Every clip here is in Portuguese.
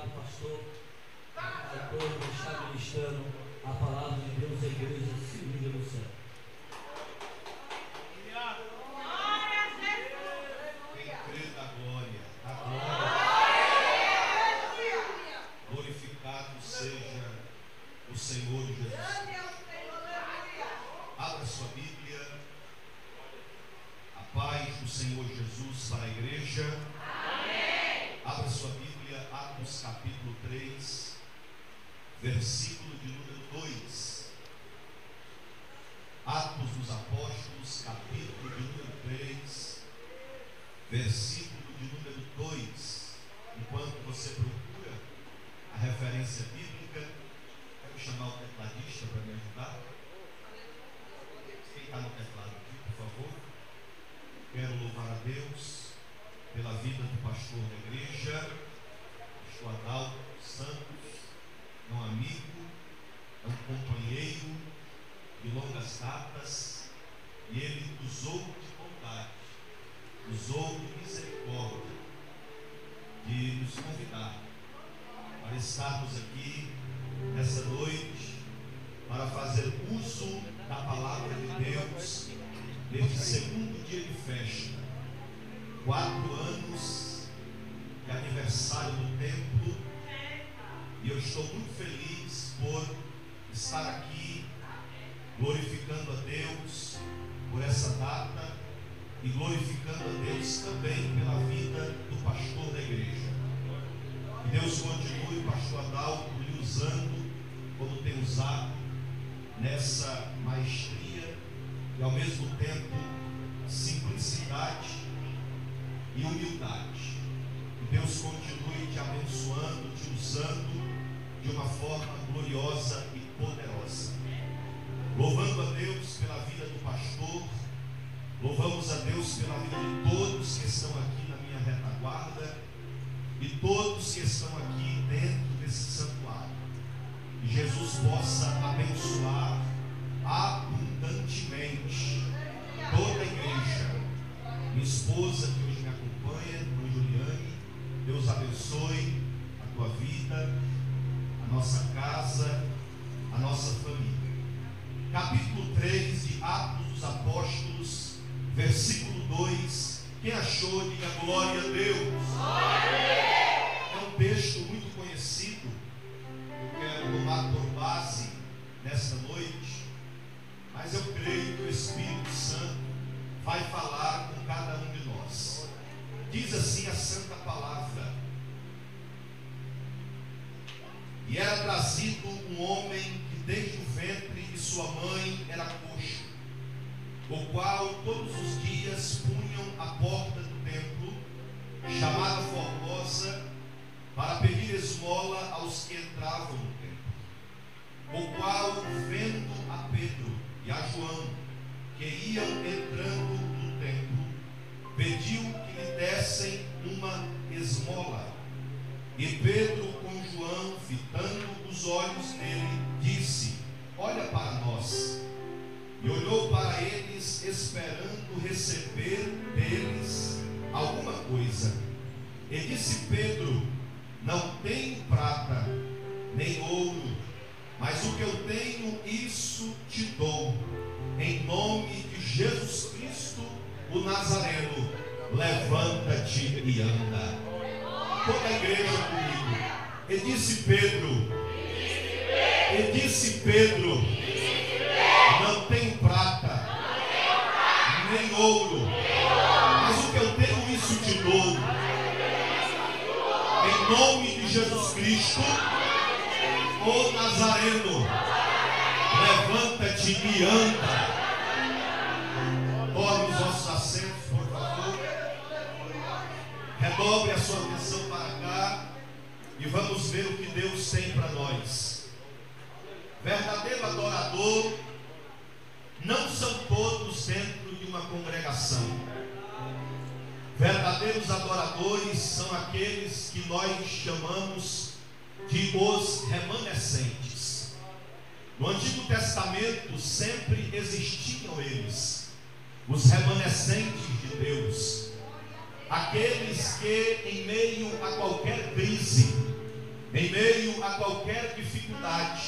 obrigado, pastor, por estar ministrando a palavra de Deus à igreja Civil do Céu. Glorificado seja o Senhor Jesus. Abra sua Bíblia. A paz do Senhor Jesus para a igreja. Amém. Abra sua Bíblia, Atos capítulo 3, versículo de número 2. Atos dos Apóstolos, capítulo de número 3, versículo de número 2. Enquanto você procura a referência bíblica, quero chamar o tecladista para me ajudar. Quem está no teclado aqui, por favor? Quero louvar a Deus pela vida do pastor da igreja, pastor Adalto Santos, um amigo, um companheiro de longas datas, e ele usou de bondade, usou de misericórdia, de nos convidar para estarmos aqui nessa noite, para fazer uso da palavra de Deus, neste segundo dia de festa, 4 anos de aniversário do templo, e eu estou muito feliz por estar aqui, glorificando a Deus por essa data, e glorificando a Deus também pela vida do pastor da igreja. Que Deus continue, pastor Adalto, lhe usando como tem usado, nessa maestria e ao mesmo tempo simplicidade e humildade. Que Deus continue te abençoando, te usando de uma forma gloriosa e poderosa. Louvando a Deus pela vida do pastor, louvamos a Deus pela vida de todos que estão aqui na minha retaguarda e todos que estão aqui dentro desse santuário. Que Jesus possa abençoar abundantemente toda a igreja. Minha esposa que hoje me acompanha, a Juliane, Deus abençoe a tua vida, a nossa casa, a nossa família. Capítulo 3 de Atos dos Apóstolos, versículo 2. Quem achou, diga glória a Deus. É um texto muito conhecido. Eu quero tomar por base nesta noite, mas eu creio que o Espírito Santo vai falar com cada um de nós. Diz assim a santa palavra: e era trazido um homem que desde o ventre de sua mãe era coxo, o qual todos os dias punham à porta do templo, chamada Formosa, para pedir esmola aos que entravam no templo. O qual, vendo a Pedro e a João, que iam entrando no templo, pediu que lhe dessem uma esmola. E Pedro, com João, fitando os olhos nele, disse: olha para nós. E olhou para eles, esperando receber deles alguma coisa. E disse Pedro: não tenho prata, nem ouro, mas o que eu tenho, isso te dou. Em nome de Jesus Cristo, o Nazareno, levanta-te e anda. Toda a igreja comigo. E disse Pedro, não tenho prata, nem ouro, mas o que eu tenho, isso te dou. Em nome de Jesus Cristo, o Nazareno, levanta-te e anda. Tome os vossos assentos, por favor. Redobre a sua atenção para cá e vamos ver o que Deus tem para nós. Verdadeiro adorador não são todos dentro de uma congregação. Verdadeiros adoradores são aqueles que nós chamamos de os remanescentes. No Antigo Testamento sempre existiam eles, os remanescentes de Deus, aqueles que em meio a qualquer crise, Em meio a qualquer dificuldade,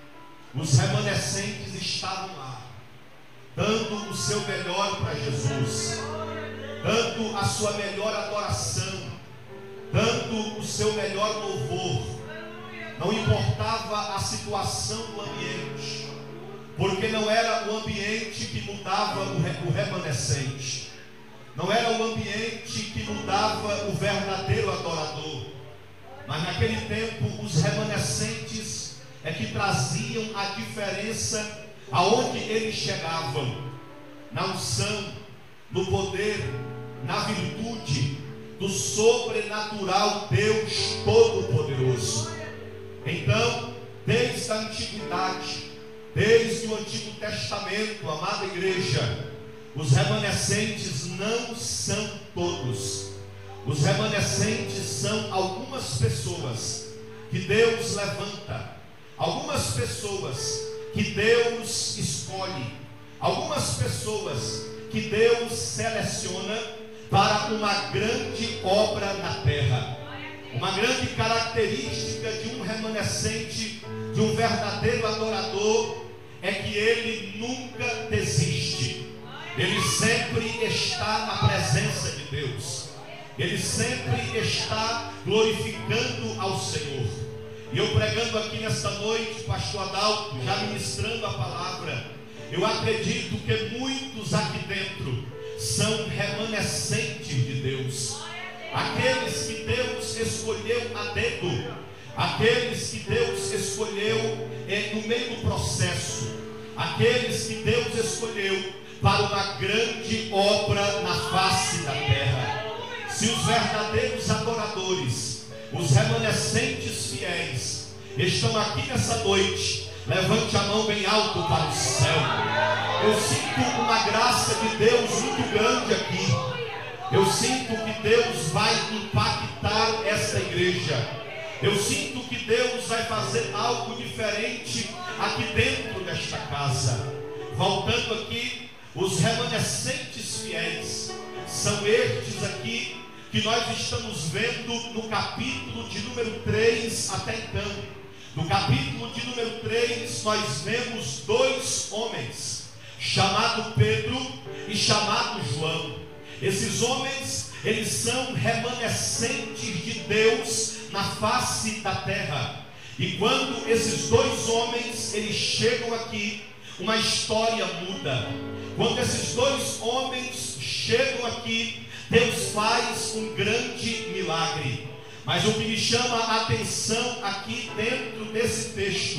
os remanescentes estavam lá, dando o seu melhor para Jesus, dando a sua melhor adoração, dando o seu melhor louvor. Não importava a situação do ambiente, porque não era o ambiente que mudava o remanescente, não era o ambiente que mudava o verdadeiro adorador, mas naquele tempo os remanescentes é que traziam a diferença aonde eles chegavam, na unção, no poder, na virtude do sobrenatural Deus Todo-Poderoso. Então, desde a antiguidade, desde o Antigo Testamento, amada igreja, os remanescentes não são todos. Os remanescentes são algumas pessoas que Deus levanta, algumas pessoas que Deus escolhe, algumas pessoas que Deus seleciona para uma grande obra na terra. Uma grande característica de um remanescente, de um verdadeiro adorador, é que ele nunca desiste. Ele sempre está na presença de Deus. Ele sempre está glorificando ao Senhor. E eu pregando aqui nesta noite, pastor Adalto, já ministrando a palavra, eu acredito que muitos aqui dentro são remanescentes de Deus. Aqueles que Deus escolheu a dedo, aqueles que Deus escolheu no meio do processo, aqueles que Deus escolheu para uma grande obra na face da terra. Se os verdadeiros adoradores, os remanescentes fiéis, estão aqui nessa noite, levante a mão bem alto para o céu. Eu sinto uma graça de Deus muito grande aqui. Eu sinto que Deus vai impactar esta igreja. Eu sinto que Deus vai fazer algo diferente aqui dentro desta casa. Voltando aqui, os remanescentes fiéis são estes aqui que nós estamos vendo no capítulo de número 3 até então. No capítulo de número 3 nós vemos dois homens, chamado Pedro e chamado João. Esses homens, eles são remanescentes de Deus na face da terra. E quando esses dois homens, eles chegam aqui, uma história muda. Quando esses dois homens chegam aqui, Deus faz um grande milagre. Mas o que me chama a atenção aqui dentro desse texto,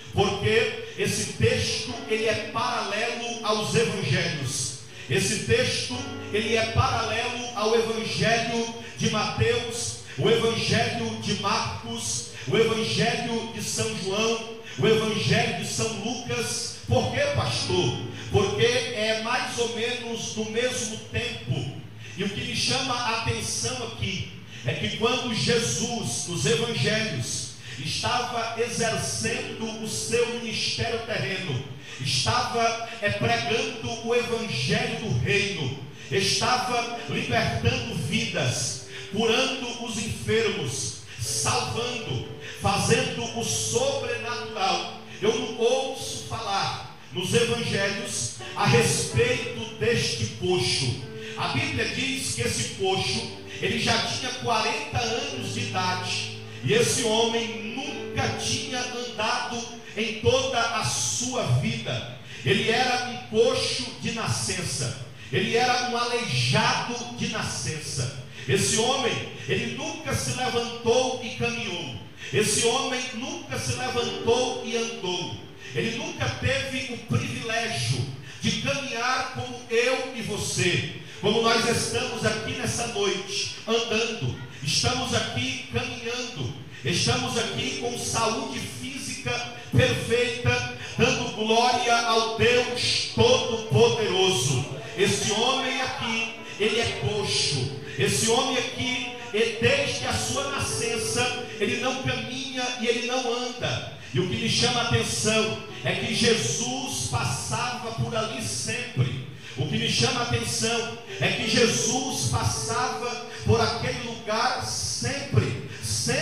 porque esse texto, ele é paralelo aos evangelhos. Esse texto, ele é paralelo ao evangelho de Mateus, o evangelho de Marcos, o evangelho de São João, o evangelho de São Lucas. Por quê, pastor? Porque é mais ou menos no mesmo tempo. E o que me chama a atenção aqui é que quando Jesus, nos evangelhos, estava exercendo o seu ministério terreno, estava pregando o evangelho do reino, estava libertando vidas, curando os enfermos, salvando, fazendo o sobrenatural. Eu não ouço falar nos evangelhos a respeito deste coxo. A Bíblia diz que esse coxo, ele já tinha 40 anos de idade, e esse homem nunca tinha andado em toda a sua vida. Ele era um coxo de nascença, ele era um aleijado de nascença. Esse homem, ele nunca se levantou e caminhou. Esse homem nunca se levantou e andou. Ele nunca teve o privilégio de caminhar como eu e você, como nós estamos aqui nessa noite, andando, estamos aqui caminhando, estamos aqui com saúde física perfeita, dando glória ao Deus Todo-Poderoso. Esse homem aqui, ele é coxo. Esse homem aqui, desde a sua nascença, ele não caminha e ele não anda. E o que me chama a atenção é que Jesus passava por ali sempre. O que me chama a atenção é que Jesus passava por aquele lugar sempre. Sempre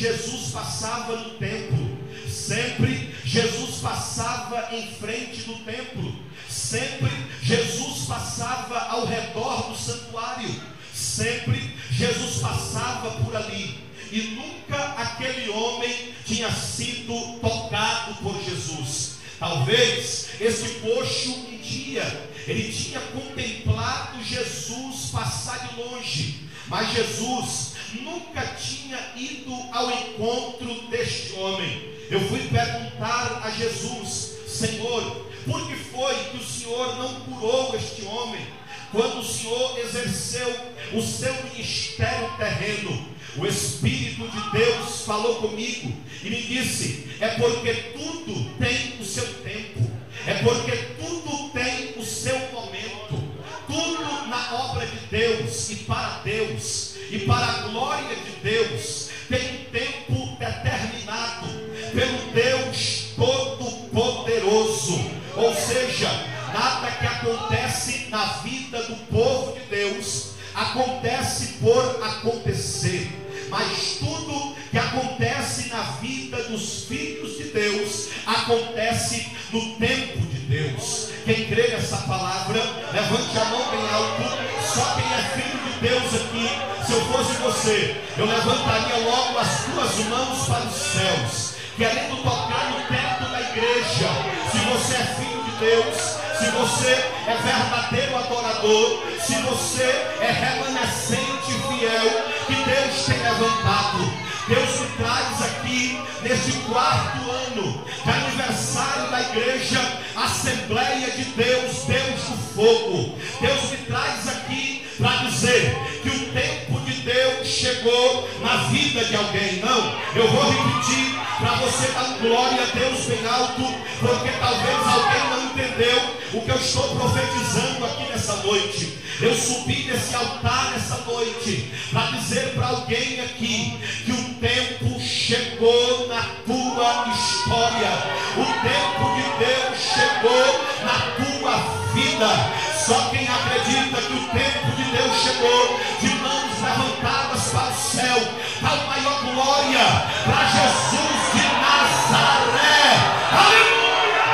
Jesus passava no templo, sempre Jesus passava em frente do templo, sempre Jesus passava ao redor do santuário, sempre Jesus passava por ali, e nunca aquele homem tinha sido tocado por Jesus. Talvez esse coxo um dia ele tinha contemplado Jesus passar de longe, mas Jesus nunca tinha ido ao encontro deste homem. Eu fui perguntar a Jesus: Senhor, por que foi que o Senhor não curou este homem quando o Senhor exerceu o seu ministério terreno? O Espírito de Deus falou comigo e me disse: é porque tudo tem o seu tempo, é porque tudo tem o seu momento, tudo na obra de Deus e para Deus e para a glória de Deus tem um tempo determinado pelo Deus Todo-Poderoso. Ou seja, nada que acontece na vida do povo de Deus acontece por acontecer, mas tudo que acontece na vida dos filhos de Deus acontece no tempo de Deus. Quem crê nessa palavra, levante a mão bem alto. Só quem é filho de Deus aqui, se eu fosse você, eu levantaria logo as tuas mãos para os céus, querendo tocar no teto da igreja. Se você é filho de Deus, se você é verdadeiro adorador, se você é remanescente fiel que Deus tem levantado, Deus me traz aqui neste 4º ano de aniversário da igreja Assembleia de Deus, Deus do Fogo. Deus me traz aqui para dizer que o tempo de Deus chegou na vida de alguém. Não, eu vou repetir para você dar glória a Deus bem alto, porque talvez alguém não entendeu o que eu estou profetizando aqui nessa noite. Eu subi nesse altar nessa noite para dizer para alguém aqui que o tempo chegou na tua história, o tempo de Deus chegou na tua vida. Só quem acredita que o tempo de Deus chegou, de mãos levantadas para o céu, dá a maior glória para Jesus de Nazaré. Aleluia!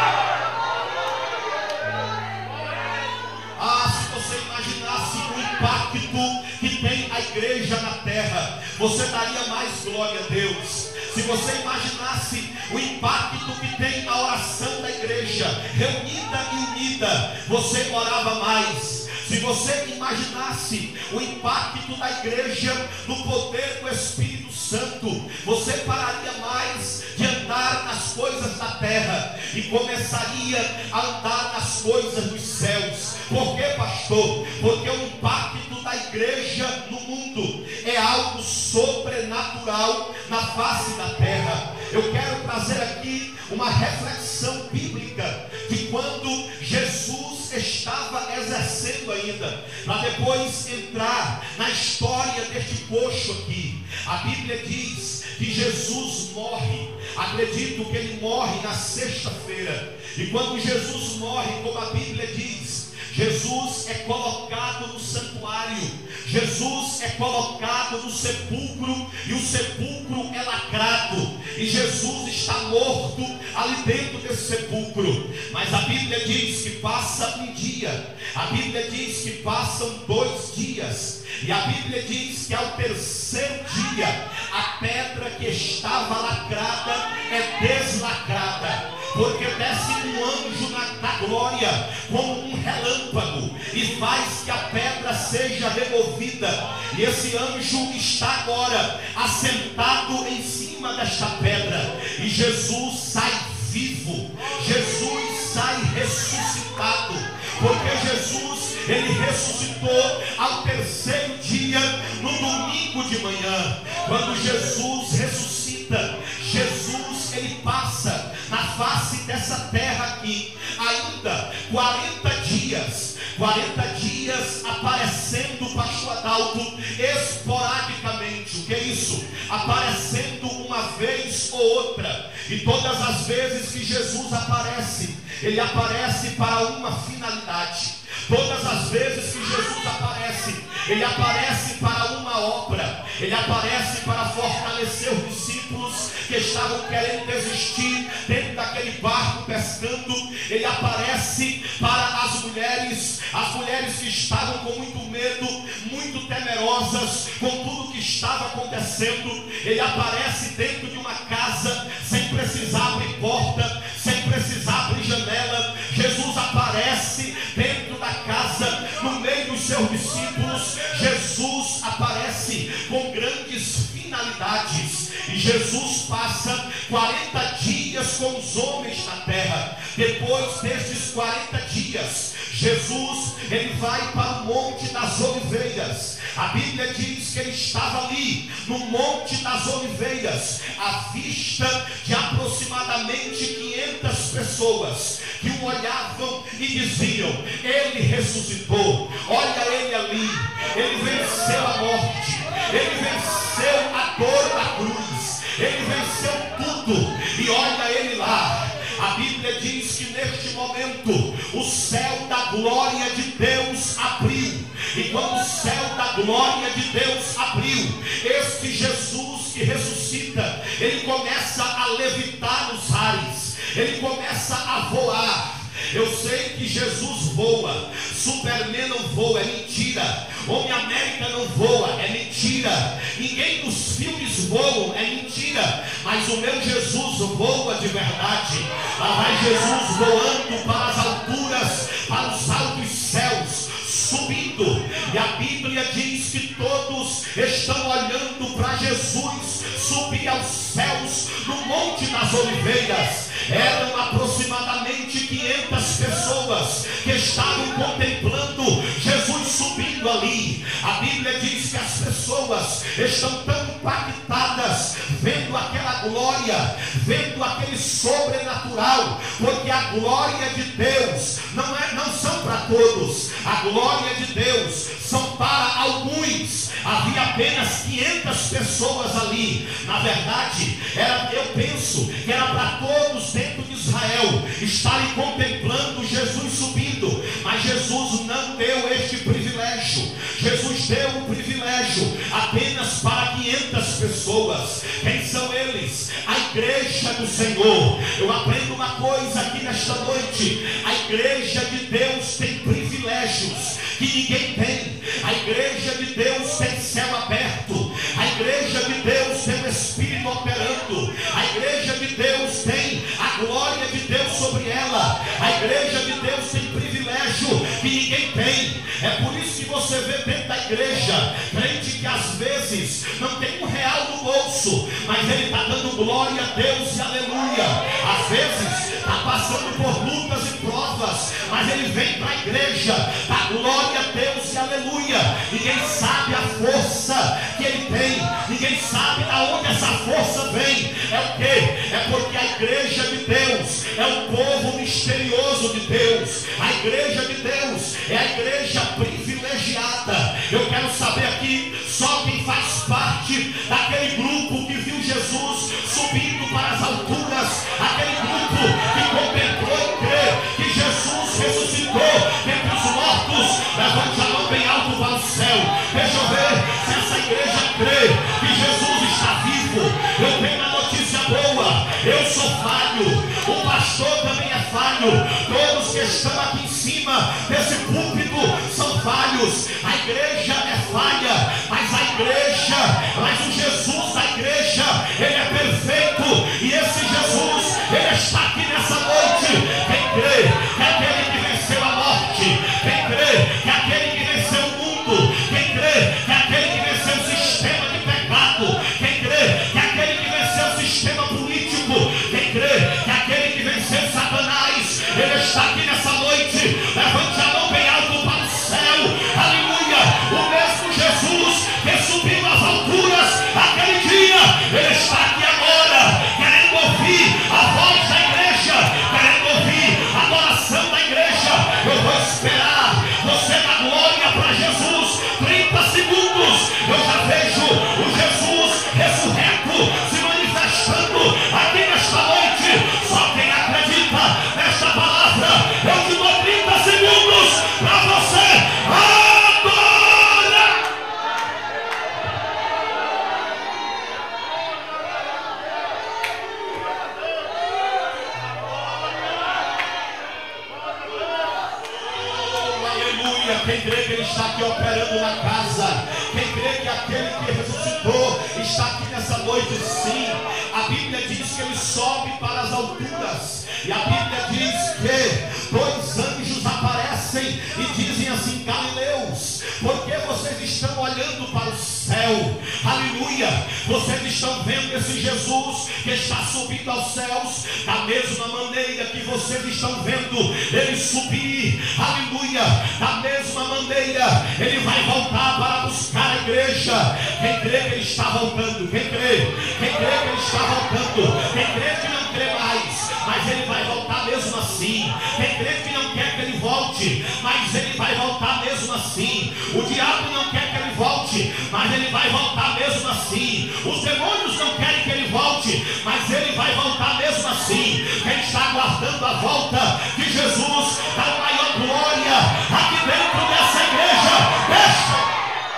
Ah, se você imaginasse o impacto que tem a igreja na terra, você daria mais glória a Deus. Se você imaginasse o impacto que tem a oração da igreja reunida e unida, você orava mais. Se você imaginasse o impacto da igreja no poder do Espírito Santo, você pararia mais de andar nas coisas da terra e começaria a andar nas coisas dos céus. Por quê, pastor? Porque o impacto da igreja no mundo é algo sobrenatural na face da terra. Eu quero trazer aqui uma reflexão bíblica de quando Jesus estava exercendo ainda, para depois entrar na história deste coxo aqui. A Bíblia diz que Jesus morre. Acredito que ele morre na sexta-feira. E quando Jesus morre, como a Bíblia diz, Jesus é colocado no santuário, Jesus é colocado no sepulcro, e o sepulcro é lacrado, e Jesus está morto ali dentro desse sepulcro. Mas a Bíblia diz que passa um dia, a Bíblia diz que passam 2 dias, e a Bíblia diz que ao 3º dia a pedra que estava lacrada é deslacrada, porque desce um anjo da glória como um relâmpago e faz que a pedra seja removida, e esse anjo está agora assentado em cima desta pedra, e Jesus sai vivo, Jesus sai ressuscitado, porque Jesus ele ressuscitou ao 3º dia, no domingo de manhã. Quando Jesus ressuscita, Jesus ele passa na face dessa terra aqui ainda 40 dias aparecendo, pastor Adalto, esporadicamente. O que é isso? Aparecendo uma vez ou outra, e todas as vezes que Jesus aparece, ele aparece para uma finalidade. Todas as vezes que Jesus aparece, ele aparece para uma obra, ele aparece para fortalecer os discípulos, que estavam querendo desistir dentro daquele barco pescando, ele aparece para as mulheres que estavam com muito medo, muito temerosas com tudo que estava acontecendo. Ele aparece dentro de uma casa, sem precisar abrir porta, sem precisar abrir janela. Jesus aparece dentro da casa, no meio dos seus discípulos. Jesus aparece com grandes finalidades, e Jesus passa 40 dias com os homens na terra. Depois desses 40 dias, Jesus, ele vai para o Monte das Oliveiras. A Bíblia diz que ele estava ali no Monte das Oliveiras, à vista de aproximadamente 500 pessoas que o olhavam e diziam: ele ressuscitou, olha ele ali, ele venceu a morte, ele venceu a dor da cruz, ele venceu tudo, e olha ele lá. A Bíblia diz que neste momento o céu da glória de Deus abriu. E quando o céu da glória de Deus abriu, este Jesus que ressuscita, ele começa a levitar nos ares, ele começa a voar. Eu sei que Jesus voa, Superman não voa, é mentira. Homem-América não voa, é mentira. Ninguém dos filmes voam, é mentira. Mas o meu Jesus voa de verdade. Lá vai Jesus voando para as alturas, para os altos céus, subindo. E a Bíblia diz que todos estão olhando para Jesus subir aos céus no Monte das Oliveiras. Eram aproximadamente 500 pessoas que estavam contemplando Jesus subindo ali. A Bíblia diz que as pessoas estão tão impactadas vendo aquela glória, vendo aquele sobrenatural, porque a glória de Deus não são para todos. A glória de Deus são para alguns. Havia apenas 500 pessoas ali. Na verdade, eu penso que era para todos dentro de Israel estarem contemplando Jesus subindo. Mas Jesus não deu este privilégio. Jesus deu o privilégio apenas para 500 pessoas. Quem são eles? A igreja do Senhor. Eu aprendo uma coisa aqui nesta noite: a igreja de Deus tem privilégios que ninguém tem. A igreja de Deus tem céu aberto. A igreja de Deus tem o Espírito operando. A igreja de Deus tem a glória de Deus sobre ela. A igreja de Deus tem privilégio que ninguém tem. É por isso que você vê dentro da igreja crente que às vezes não tem R$1 no bolso, mas ele está dando glória a Deus e aleluia. Às vezes está passando por lutas e provas, mas ele vem para a igreja, dá glória a Deus e aleluia. Ninguém sabe a força que ele tem, ninguém sabe de onde essa força vem. É o que? É porque a igreja de Deus é um povo misterioso de Deus. A igreja de Deus é a igreja privilegiada. Eu quero saber aqui, só quem faz parte daquele grupo que viu Jesus subindo para as alturas, aquele grupo que contemplou e crê que Jesus ressuscitou dentre os mortos. Levante a mão bem alto para o céu. Deixa eu ver se essa igreja crê que Jesus está vivo. Eu tenho uma notícia boa: eu sou falho, o pastor também é falho, todos que estão aqui em cima desse púlpito são falhos. A igreja é falha, mas o Jesus da igreja, ele é perfeito, e esse Jesus, ele está aqui nessa noite. Quem crê que aquele que venceu a morte, quem crê que aquele que venceu o mundo, quem crê que aquele que venceu o sistema de pecado, quem crê que aquele que venceu o sistema político, quem crê que aquele que venceu Satanás, ele está aqui nessa noite. Levante a mão bem alto para o céu, aleluia. O mesmo Jesus que subiu às alturas, Ele está aqui operando na casa? Quem crê que aquele que ressuscitou está aqui nessa noite? Sim. A Bíblia diz que Ele sobe para as alturas. E a Bíblia diz que 2 anjos aparecem e dizem assim: Galileus, por que vocês estão olhando para o céu? Aleluia. Vocês estão vendo esse Jesus que está subindo aos céus, da mesma maneira que vocês estão vendo Ele subir. Aleluia. Da mesma maneira Ele vai voltar para buscar a igreja. Quem crê que Ele está voltando? Quem crê? Quem crê que Ele está voltando? Quem crê que não crê mais, mas Ele vai voltar mesmo assim. Quem crê que não quer que Ele volte, mas Ele vai voltar mesmo assim. O diabo não quer que Ele volte, mas Ele vai voltar mesmo assim. Os demônios não querem que Ele volte, mas Ele vai voltar mesmo assim. Quem está aguardando a volta de Jesus da maior glória aqui dentro dessa igreja, deixa.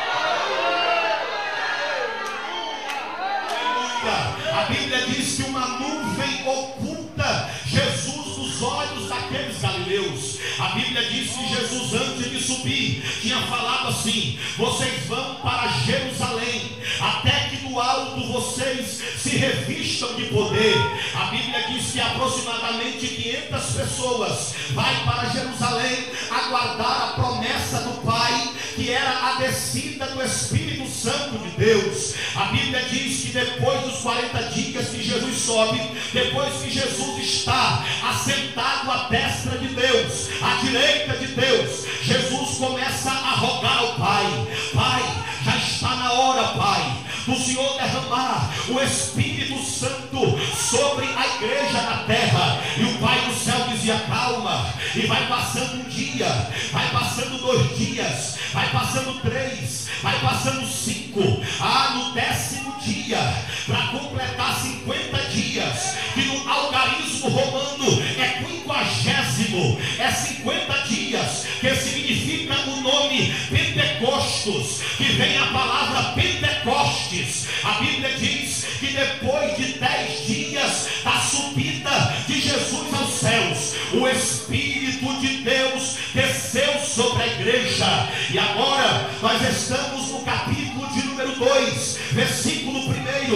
A Bíblia diz que uma nuvem oculta Jesus dos olhos daqueles galileus. A Bíblia diz que Jesus, antes de subir, tinha falado assim: vocês vão para Jerusalém, até que do alto vocês se revistam de poder. A Bíblia diz que aproximadamente 500 pessoas vai para Jerusalém aguardar a promessa do Pai, que era a descida do Espírito Santo de Deus. A Bíblia diz que depois dos 40 dias que Jesus sobe, depois que Jesus está assentado à destra de Deus, à direita de Deus, Jesus começa a rogar ao Pai: Pai, já está na hora, Pai, do Senhor derramar o Espírito Santo sobre a igreja da terra. E o Pai do céu dizia: calma. E vai passando um dia, vai passando 2 dias, vai passando 3, vai passando 5. No 10º dia, para completar 50 dias, que no algarismo romano é 50º, é 50 dias, que significa o nome Pentecostos, que vem a palavra Pentecostes. A Bíblia diz que depois de 10 dias da subida de Jesus aos céus, o Espírito de Deus desceu sobre a igreja. E agora nós estamos no capítulo de número 2, versículo 1.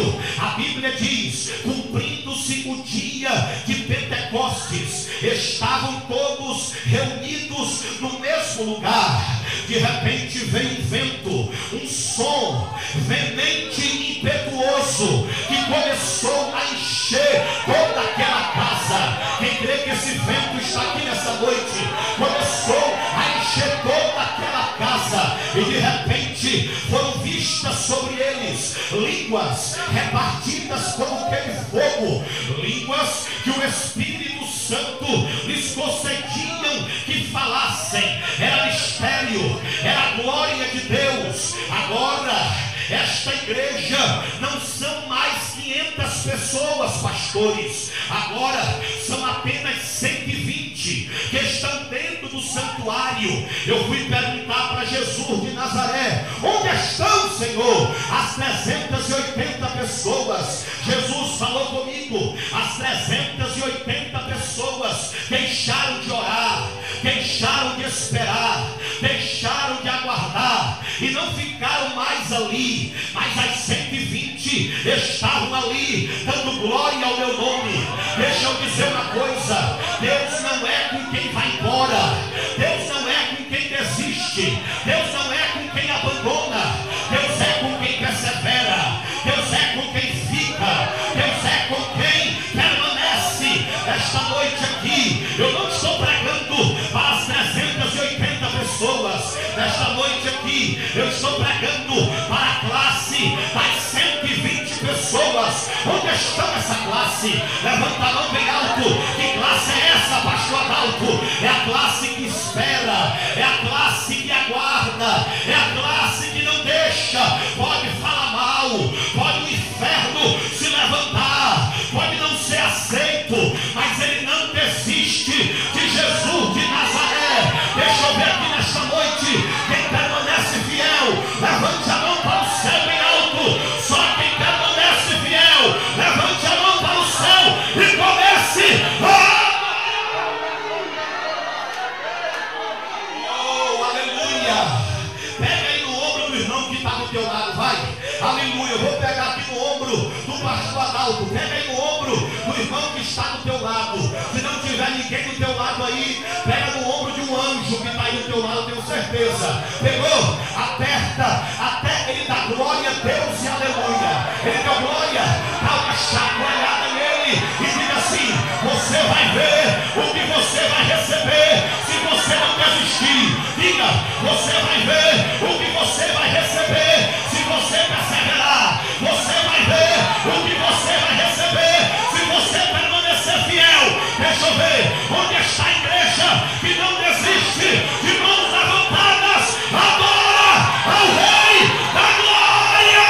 A Bíblia diz: cumprindo-se o dia de Pentecostes, estavam todos reunidos no mesmo lugar. De repente veio um vento, um som veemente e impetuoso, que começou a encher toda aquela casa. Quem crê que esse vento está aqui nessa noite? Começou a encher toda aquela casa, e de repente foram vistas sobre eles línguas repartidas como aquele fogo, línguas que o Espírito Santo lhes concediam que falassem. Era mistério, era a glória de Deus. Agora esta igreja não são mais 500 pessoas, pastores. Agora são apenas 120 que estão dentro do santuário. Eu fui perguntar para Jesus de Nazaré: onde estão, Senhor, as 380 pessoas? Jesus falou comigo: as 380 pessoas deixaram de orar, deixaram de esperar, deixaram de aguardar e não ficaram mais ali, mas as 120 estavam ali dando glória ao meu nome. Deixa eu dizer uma coisa: Deus não é com quem vai embora, Deus não é com quem desiste, Deus não é com quem abandona, Deus é com quem persevera, Deus é com quem fica, Deus é com quem permanece. Esta noite aqui eu não estou pregando para as 380 pessoas. Nesta noite aqui eu estou pregando para a classe das 120 pessoas. Onde está essa classe? Levanta a mão bem alto. Que classe é essa, pastor Adalto? É a classe que espera, é a classe que aguarda, é a classe que não deixa. Pode falar mal, pode o inferno se levantar, pode não ser aceito, mas ele não desiste de Jesus de Nazaré. Deixa eu ver aqui nesta noite quem permanece fiel. Levante a mão para o céu bem alto. Só quem permanece fiel, levante a mão para o céu e comece. está do teu lado. Se não tiver ninguém do teu lado aí, pega no ombro de um anjo que está aí do teu lado, eu tenho certeza. Pegou? Aperta até ele dar glória a Deus e aleluia. Ele deu glória, dá uma chacoalhada nele e diga assim: você vai ver o que você vai receber se você não desistir. Diga: você vai ver o que você vai receber se você perseverar. Você vai ver o que você vai receber se você permanecer fiel. Deixa eu ver onde está a igreja que não desiste, de mãos levantadas, adora ao Rei da Glória.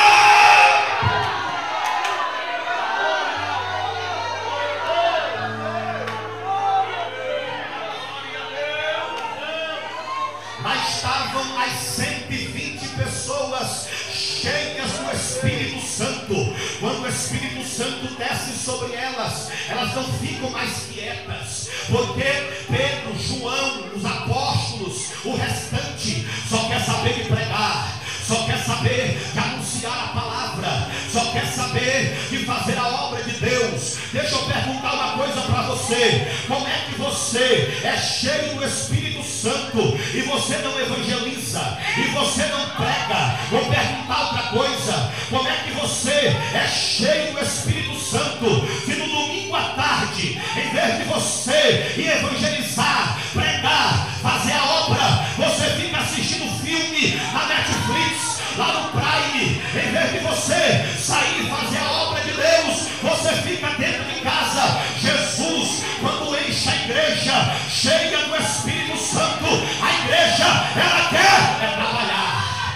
Lá estavam as 120 pessoas cheias do Espírito Santo. Quando o Espírito Santo desce sobre elas, elas não ficam mais quietas, porque Pedro, João, os apóstolos, o restante só quer saber de pregar, só quer saber de anunciar a palavra, só quer saber de fazer a obra de Deus. Deixa eu perguntar uma coisa para você: como é que você é cheio do Espírito Santo e você não evangeliza, e você não prega? Vou perguntar outra coisa: como é que você é cheio do Espírito Santo se no domingo à tarde, em vez de você ir evangelizar, pregar, fazer a obra, você fica assistindo filme na Netflix, lá no Prime? Em vez de você sair e fazer a obra de Deus, você fica dentro de casa. Jesus, quando enche a igreja cheia do Espírito Santo, a igreja, ela quer trabalhar,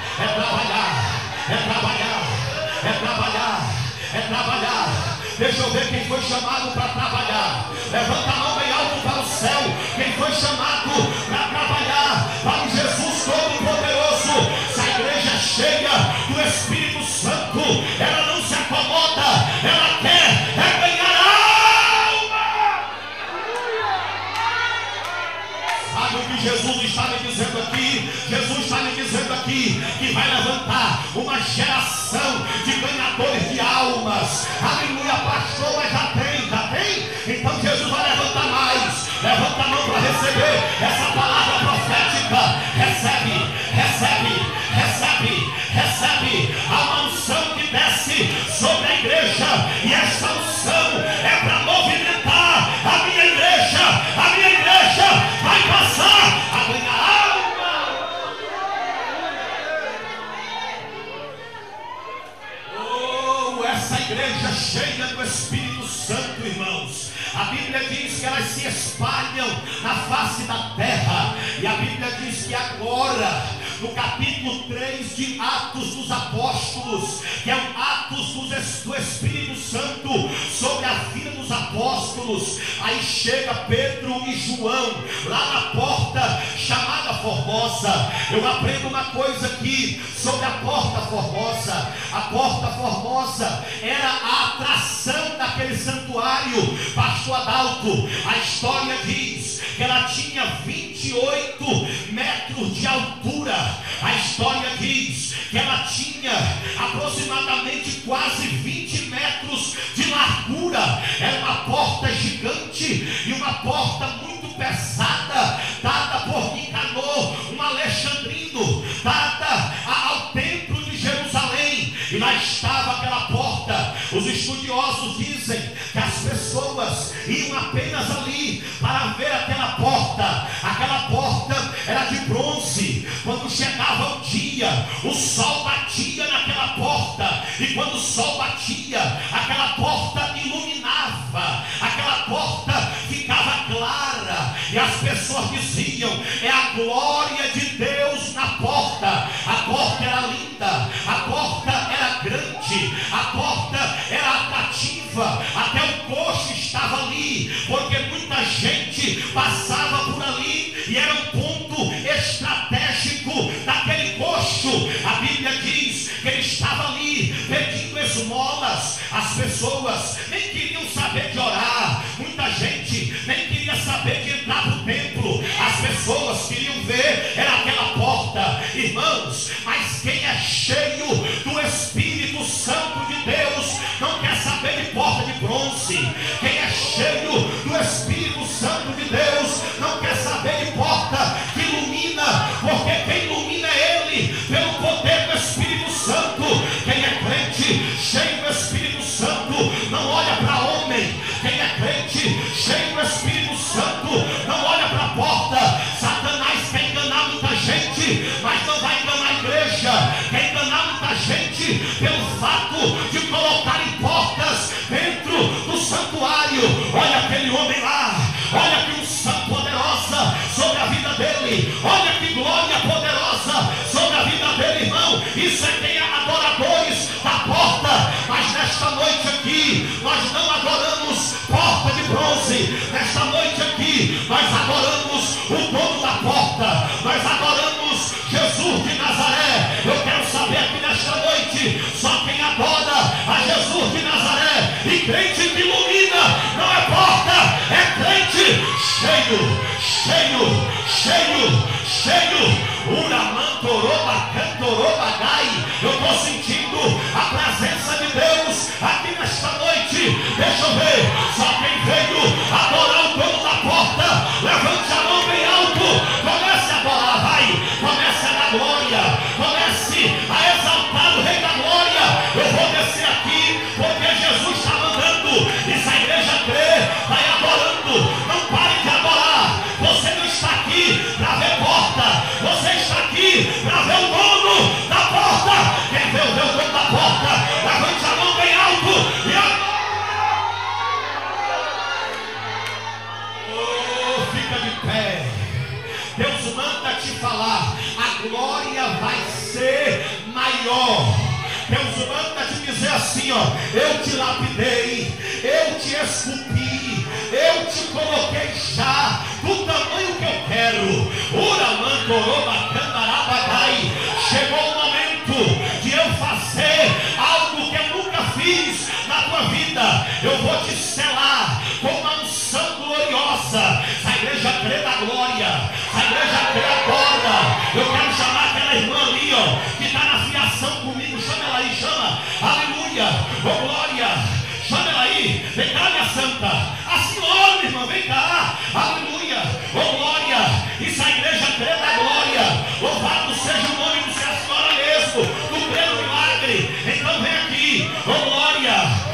é trabalhar. Deixa eu ver quem foi chamado para trabalhar. Levanta a mão bem alto para o céu. Quem foi chamado para trabalhar para o Jesus Todo-Poderoso? Se a igreja é cheia do Espírito Santo, ela não se acomoda, ela quer ganhar alma. Sabe o que Jesus está me dizendo aqui? Jesus está me dizendo aqui que vai levantar uma geração de ganhadores de almas. Aleluia, pastor, mas já tem? Então Jesus vai levantar mais. Levanta a mão para receber essa palavra profética. Recebe a uma unção que desce sobre a igreja, e essa unção é para movimentar a minha igreja. A minha igreja vai passar a ganhar alma. Oh, essa igreja cheia do Espírito Santo, irmãos, a Bíblia diz que elas se espalham na face da terra. E a Bíblia diz que agora, no capítulo 3 de Atos dos Apóstolos, que é o Atos do Espírito Santo sobre a vida dos apóstolos, aí chega Pedro e João lá na porta chamada Formosa. Eu aprendo uma coisa aqui sobre a porta Formosa. A porta Formosa era a atração daquele santuário. Pastor Adalto, a história diz que ela tinha 28 metros de altura. A história diz que ela tinha aproximadamente quase 20 metros de largura. Era uma porta gigante e uma porta muito pesada, dada por Nicanor, um alexandrino, dada ao templo de Jerusalém. E lá estava aquela porta. Os estudiosos dizem que as pessoas iam apenas ali para ver aquela porta. Aquela porta era de bronze. Quando chegava o dia, o sol batia naquela porta, e quando o sol batia, aquela porta iluminava, aquela porta ficava clara, e as pessoas diziam: é a glória de Deus na porta. A porta era linda, a porta era grande, a porta era atrativa, até o coxo estava ali, porque muita gente passava por ali e era um ponto estratégico daquele coxo. A Bíblia diz que ele estava ali pedindo esmolas. As pessoas nem queriam saber de orar, muita gente nem queria saber de entrar no templo. As pessoas queriam ver era aquela porta, irmãos. Mas quem é cheio do Espírito Santo de Deus não quer saber de porta de bronze, Quem é cheio do Espírito Santo de Deus não quer saber de porta que ilumina, porque quem ilumina é Ele, pelo poder do Espírito Santo. Quem é crente, cheio do Espírito Santo, não olha para homem. Quem é crente, cheio do Espírito Santo, não olha para a porta. Satanás quer enganar muita gente, mas não vai enganar a igreja. Quer enganar muita gente pelo fato de colocarem portas dentro do santuário. Olha aquele homem lá, olha que unção poderosa sobre a vida dele, olha que glória poderosa sobre a vida dele, irmão. Isso é quem é adoradores da porta. Mas nesta noite aqui nós não adoramos porta de bronze. Nesta noite aqui nós adoramos o dono da porta, nós adoramos Jesus de Nazaré. Eu quero saber aqui nesta noite, só quem adora a Jesus de Nazaré, e crente que ilumina, não é porta, é crente cheio, cheio, cheio, cheio. Uramantoroba, cantorobagai. Eu estou sentindo a presença de Deus aqui nesta noite. Deixa eu ver, só quem veio adorar o dono da porta, levante a mão bem alto, comece a adorar, vai, comece a dar glória, comece a exaltar o Rei da Glória. Eu vou descer aqui porque Jesus está mandando, e se a igreja crê, vai adorando. Não pare de adorar. Você não está aqui para ver porta, você está aqui para ver o dono da porta. Quem vê o dono da porta, levante a mão bem alto e adora. Oh, fica de pé. Deus manda te falar, a glória vai ser maior. Deus manda te dizer assim, ó: eu te lapidei, eu te esculpi, eu te coloquei já do tamanho que eu quero. Chegou o momento de eu fazer algo que eu nunca fiz na tua vida. Eu vou te selar com uma unção gloriosa. Se a igreja crê na glória, se a igreja crê agora, eu quero chamar aquela irmã ali, ó, que está na fiação comigo. Chama ela aí, chama. Aleluia, oh glória. Chama ela aí, vem cá, minha santa. A senhora, minha irmã, vem cá. Aleluia, oh glória. E se a igreja crê na glória, louvado seja o nome do Senhor, a senhora mesmo, do crê no milagre. Então vem aqui, oh glória.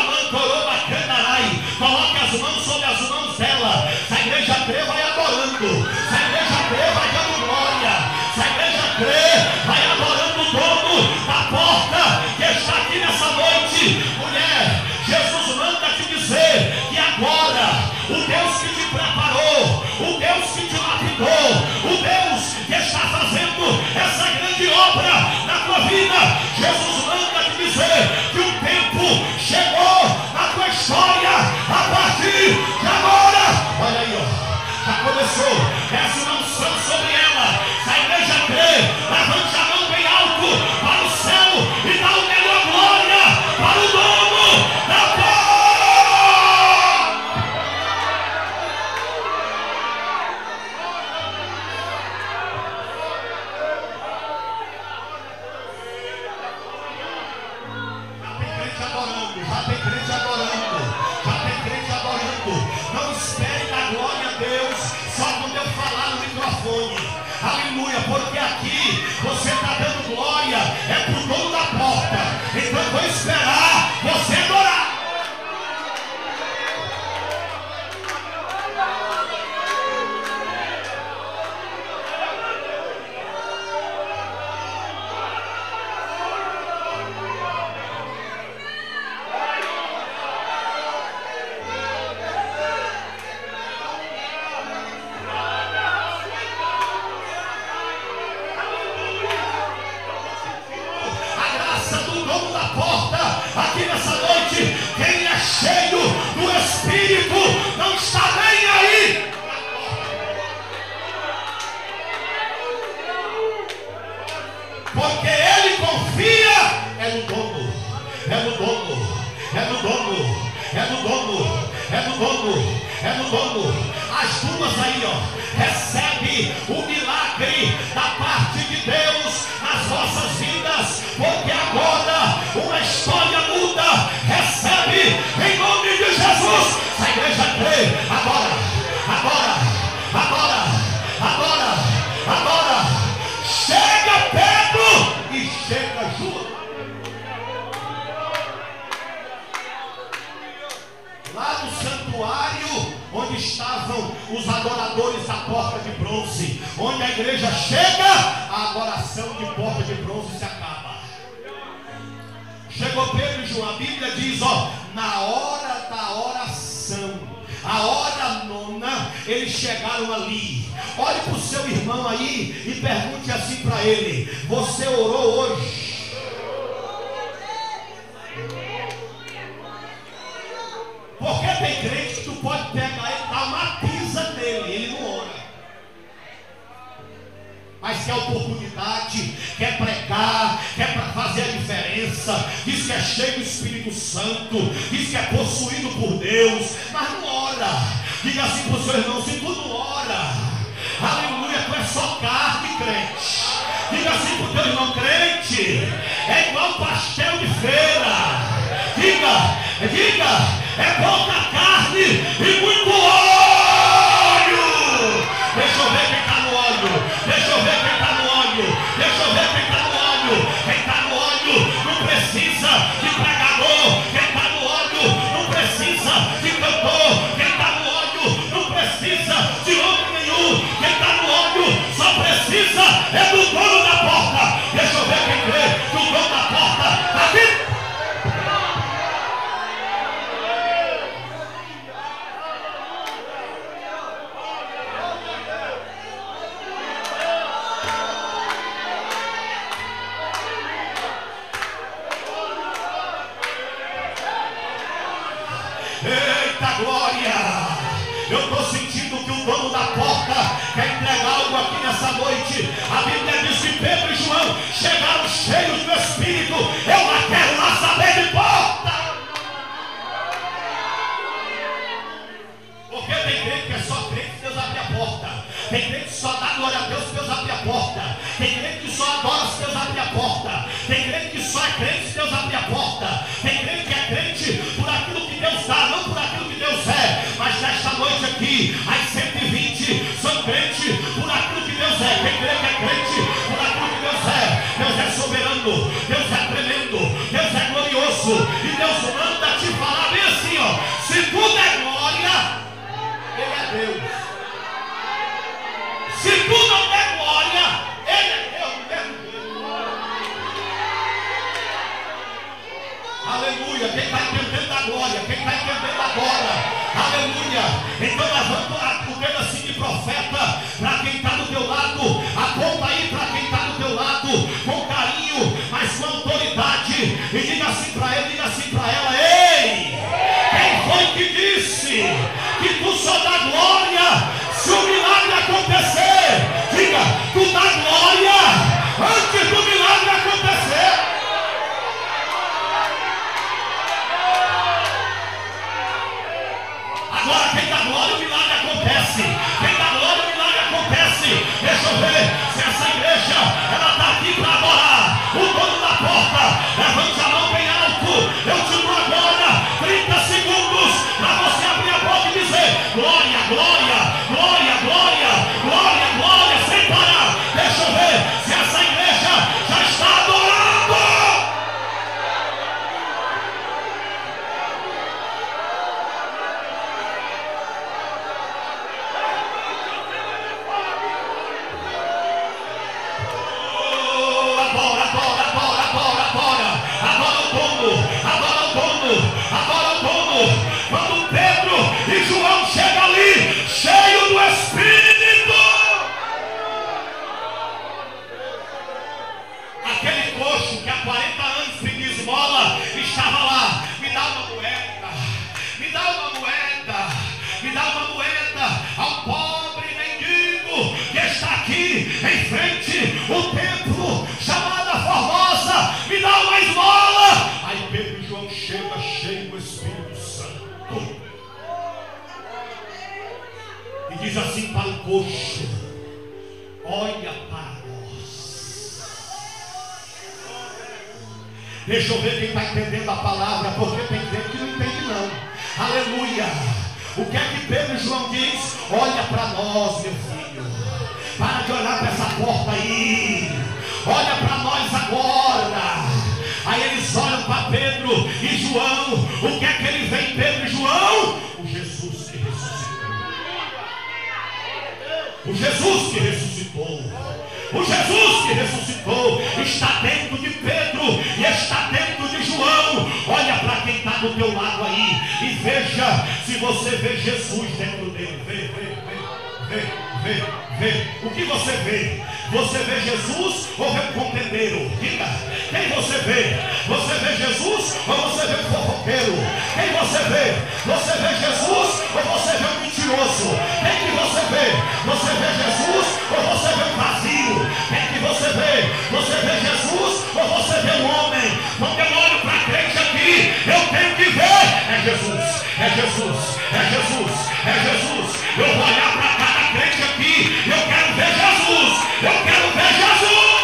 Coloque as mãos sobre as mãos dela. Se a igreja crê, vai adorando. Se a igreja crê, vai dando glória. Se a igreja crê, vai adorando o dono da porta que está aqui nessa noite. Mulher, Jesus manda te dizer que agora o Deus que te preparou, o Deus que te lapidou, o Deus que está fazendo essa grande obra na tua vida, Jesus manda te dizer que o tempo chegou na tua história. A partir de agora, olha aí, ó, já começou. Desce uma unção sobre ela. Se a igreja crê, levante a mão bem alto para o céu e dá o melhor glória para o dono da porta. Já tem crente adorando, já tem crente adorando. Não espere dar glória a Deus só quando eu falar no microfone. Aleluia, porque aqui você está dando glória, é para o dono da porta. Então eu vou esperar você adorar. Aqui nessa noite, quem é cheio do Espírito não está nem aí. Porque ele confia é no dono, é no dono, é no dono, é no dono, é no dono, é no dono. As duas aí, ó, recebe o milagre da parte de Deus nas vossas vidas, porque agora uma história muda. Recebe em nome de Jesus. no santuário onde estavam os adoradores da porta de bronze. Onde a igreja chega, a adoração de porta de bronze se acaba. Chegou Pedro e João, a Bíblia diz, na hora da oração, a hora nona, eles chegaram ali. Olhe para o seu irmão aí e pergunte assim para ele: você orou hoje? Porque tem crente que tu pode pegar e dar uma pisa nele, ele não ora. Mas quer oportunidade, quer pregar, quer fazer a diferença, diz que é cheio do Espírito Santo, diz que é possuído por Deus, mas não ora. Diga assim para o seu irmão: se tu não ora, aleluia, tu é só carne, crente. Diga assim para o teu irmão: crente é igual pastel de feira. Diga, é pouca carne e muito óleo. Deixa eu ver quem está no óleo. Deixa eu ver quem está no óleo. Deixa eu ver quem está no óleo. Quem está no óleo não precisa de pregador. Quem está no óleo não precisa de cantor. Quem está no óleo não precisa de homem nenhum. Quem está no óleo só precisa é do dono da porta. Deixa eu ver quem crê que o dono da porta está aqui. Glória! Eu estou sentindo que o dono da porta quer entregar algo aqui nessa noite. A Bíblia diz que Pedro e João chegaram cheios do Espírito. Eu não quero lá saber de porta. Porque tem crente que é só crente se Deus abrir a porta. Tem crente que só dá glória a Deus se Deus abrir a porta. Tem crente que só adora se Deus abrir a porta. Tem crente que só é crente se Deus abrir a porta. Tem crente que é crente por aquilo que Deus dá, não por aquilo que Deus é. Mas nesta noite aqui, as 120 são crentes por aquilo que Deus é. Quem crê que é crente por aquilo que Deus é. Deus é soberano, Deus é tremendo, Deus é glorioso. E Deus manda te falar bem assim, se tudo é glória, Ele é Deus. Se tu não der glória, Ele é Deus mesmo. Aleluia. Quem está entendendo a glória? Quem está entendendo agora? Aleluia. Então levanta o dedo assim de profeta para quem está do teu lado. Aponta aí para quem está do teu lado com carinho, mas com autoridade. E diga assim para ele, diga assim para ela: ei, quem foi que disse que tu só dá glória se o milagre acontecer? Diga, tu dá glória antes do milagre acontecer. Agora quem dá glória, o milagre acontece. Quem dá glória, o milagre acontece. Deixa eu ver se essa igreja ela está aqui para adorar o dono da porta. Levante a mão bem alto. Eu te dou agora 30 segundos para você abrir a boca e dizer: glória, glória, glória, glória, glória, glória, sem parar. Deixa eu ver se essa igreja já está adorando. Agora o dono. Quando Pedro e João chegam ali, cheio do Espírito, aquele coxo que há 40 anos pedia esmola estava lá. Me dá uma moeda, me dá uma moeda, me dá uma moeda ao pobre mendigo que está aqui em frente o templo chamada Formosa. Me dá uma esmola. Aí Pedro e João chegam cheio do Espírito Santo e diz assim para o coxo: olha para nós. Deixa eu ver quem está entendendo a palavra, porque tem gente que não entende não. Aleluia. O que é que Pedro e João diz? Olha para nós, meu filho. Para de olhar para essa porta aí. Olha para nós agora. Aí eles olham para Pedro e João. O que é que ele vê em Pedro e João? O O Jesus que ressuscitou, o Jesus que ressuscitou está dentro de Pedro e está dentro de João. Olha para quem está do teu lado aí e veja se você vê Jesus dentro dele. Vê. O que você vê? Você vê Jesus ou vê um contendeiro? Diga, quem você vê? Você vê Jesus ou você vê um fofoqueiro? Quem você vê? Você vê Jesus ou você vê um mentiroso? Quem que você vê? Você vê Jesus ou você vê um vazio? Quem que você vê? Você vê Jesus ou você vê um homem? Quando eu olho para a crente aqui, eu tenho que ver. É Jesus, é Jesus, é Jesus, é Jesus. Eu vou olhar para cada crente aqui, eu quero ver Jesus. Eu quero ver Jesus.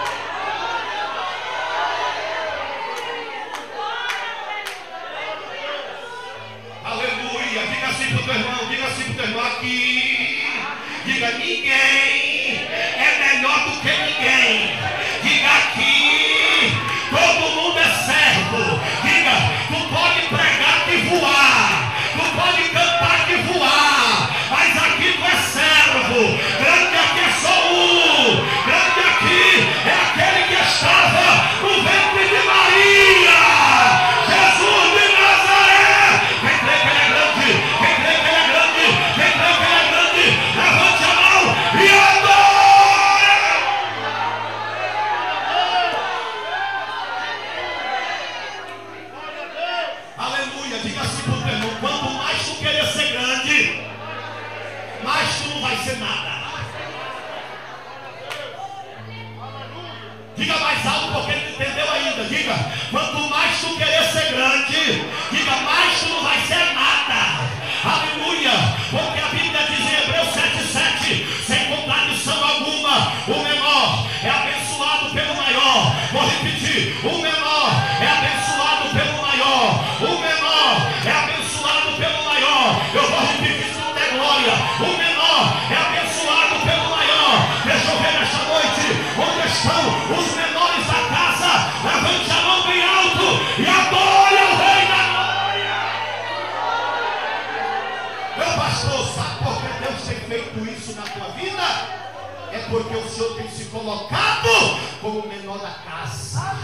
Aleluia. Diga assim para o teu irmão, diga assim para o teu irmão aqui. Diga, ninguém é melhor do que ninguém. Diga aqui, todo mundo é servo. Diga, tu pode pregar que voar, tu pode cantar que voar, mas aqui tu é servo. Grande aqui é só um. Grande aqui é aquele que estava no ventre de Maria, Jesus de Nazaré. Quem crê que ele é grande, quem crê que ele é grande, quem crê que ele é grande, levante a mão e adore. Aleluia. Diga assim para o teu irmão, quanto mais tu querer ser grande, mais tu não vai ser nada. Diga mais alto porque ele não entendeu ainda. Diga, quanto mais tu querer ser grande, diga, mais tu não vai ser nada. Aleluia. Porque a Bíblia diz em Hebreus 7:7, sem contradição alguma, o menor é abençoado pelo maior. Vou repetir, o menor é abençoado pelo maior. O menor é abençoado pelo maior. Eu vou repetir isso tudo é glória. O menor é abençoado pelo maior. Deixa eu ver nesta noite onde estão os menores da casa. Levante a mão bem alto e adore ao Rei da Glória. Meu pastor, sabe por que Deus tem feito isso na tua vida? É porque o Senhor tem se colocado como o menor da casa.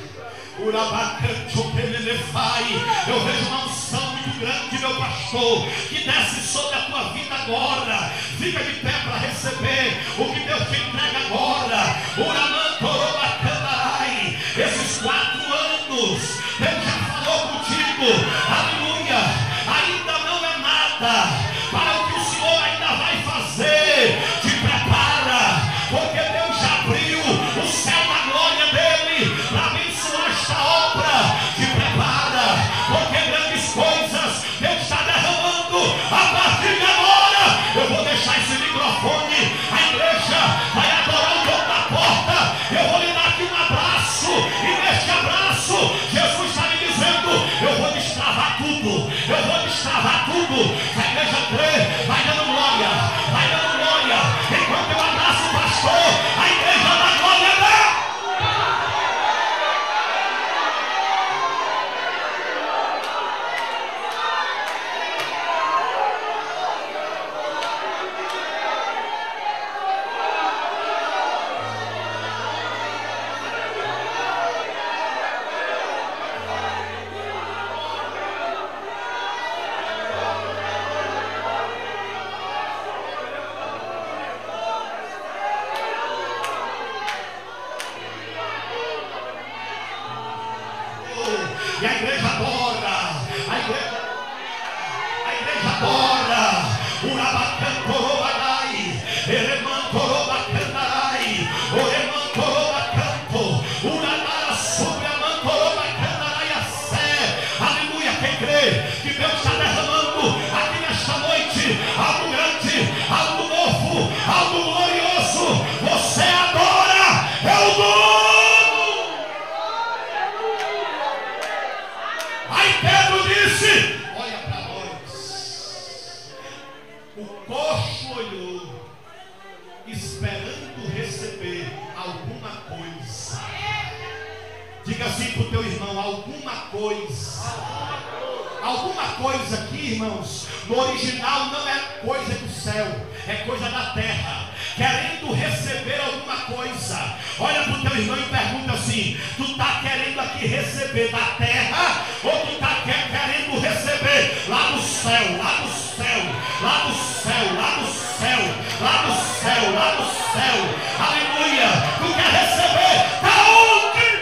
Eu vejo uma unção muito grande, meu pastor, que desce sobre a tua vida agora. Fica de pé para receber o que Deus te entrega agora. Esses 4 anos Deus já falou contigo. Aleluia. Ainda não é nada para o que o Senhor ainda vai fazer. Te prepara, porque Deus já abriu o céu da glória dele para abençoar esta obra. Te prepara, porque grandes coisas Deus está derramando a partir de agora. Eu vou deixar esse microfone, a igreja vai adorar o dono da porta. Eu vou lhe dar aqui um abraço, e neste abraço Jesus está me dizendo, eu vou destravar tudo, eu vou destravar tudo. A igreja crê, vai dando glória, vai dando glória. Enquanto eu abraço o pastor, a igreja dá glória dela. E a igreja adora, a igreja adora. Urabacantorobadai, Eremantorobacandarai, Oremantorobacanto, Uradara sobre a Mantorobacandarai a sé. Aleluia. Quem crê que Deus está derramando aqui nesta noite algo grande, algo novo, algo glorioso, você adora, é o dono. Aí Pedro disse, olha para nós. O coxo olhou, esperando receber alguma coisa. Diga assim para o teu irmão, alguma coisa. Alguma coisa aqui, irmãos, no original não é coisa do céu, é coisa da terra, querendo receber alguma coisa. Olha para o teu irmão e pergunta assim: tu está querendo aqui receber da terra, ou tu está querendo receber lá do céu, lá do céu, lá do céu, lá do céu, lá do céu, lá do céu? Aleluia! Tu quer receber da onde?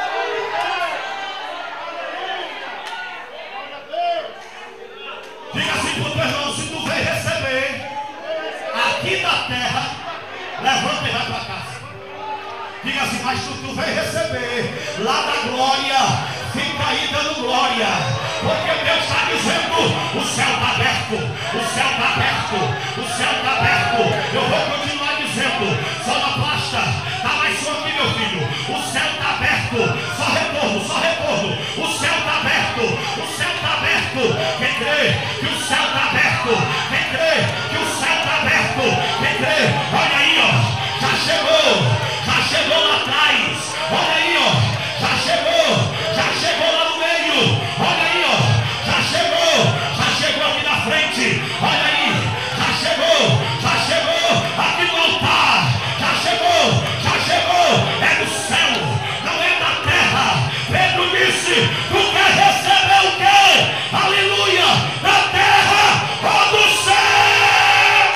Diga assim para o teu irmão: se tu vem receber aqui da terra, levanta e vai para casa. Diga assim: mas se tu vem receber lá da glória, fica aí dando glória, porque Deus está dizendo: o céu está aberto, o céu está aberto, o céu está aberto. Eu vou continuar dizendo: sonoplasta, dá mais som aqui, meu filho. O céu está aberto, só retorno, só retorno. O céu está aberto, o céu está aberto. Quem crê que o céu está aberto? Quem crê que o céu está aberto? Quem crê? Olha aí, ó, já chegou lá atrás. Olha aí, ó, já chegou lá no meio. Olha aí, ó, já chegou aqui na frente. Olha aí, já chegou aqui no altar. Já chegou, é do céu, não é da terra. Pedro disse: tu quer receber o quê? Aleluia, da terra ou do céu?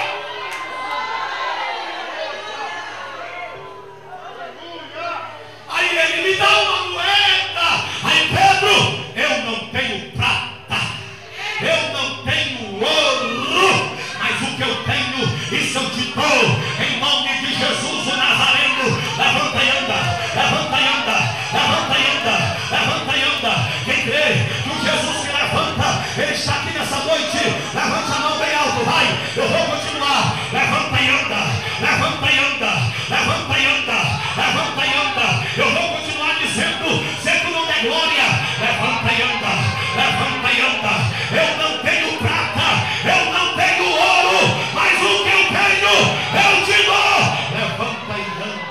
Aí ele me dá uma moeda. Aí Pedro: eu não tenho prata, eu não tenho ouro, mas o que eu tenho, isso eu te dou. Em nome de Jesus o Nazareno, levanta e anda, levanta e anda, levanta e anda, levanta e anda. Quem crê que o Jesus que levanta, ele está aqui nessa noite, levante a mão bem alto, vai. Eu vou continuar. Levanta e anda, levanta e anda, levanta e anda, levanta e anda. Eu vou continuar dizendo: se tu não der glória, levanta e anda, levanta e anda. Eu não tenho prata, eu não tenho ouro, mas o que eu tenho, eu te dou. Levanta e anda.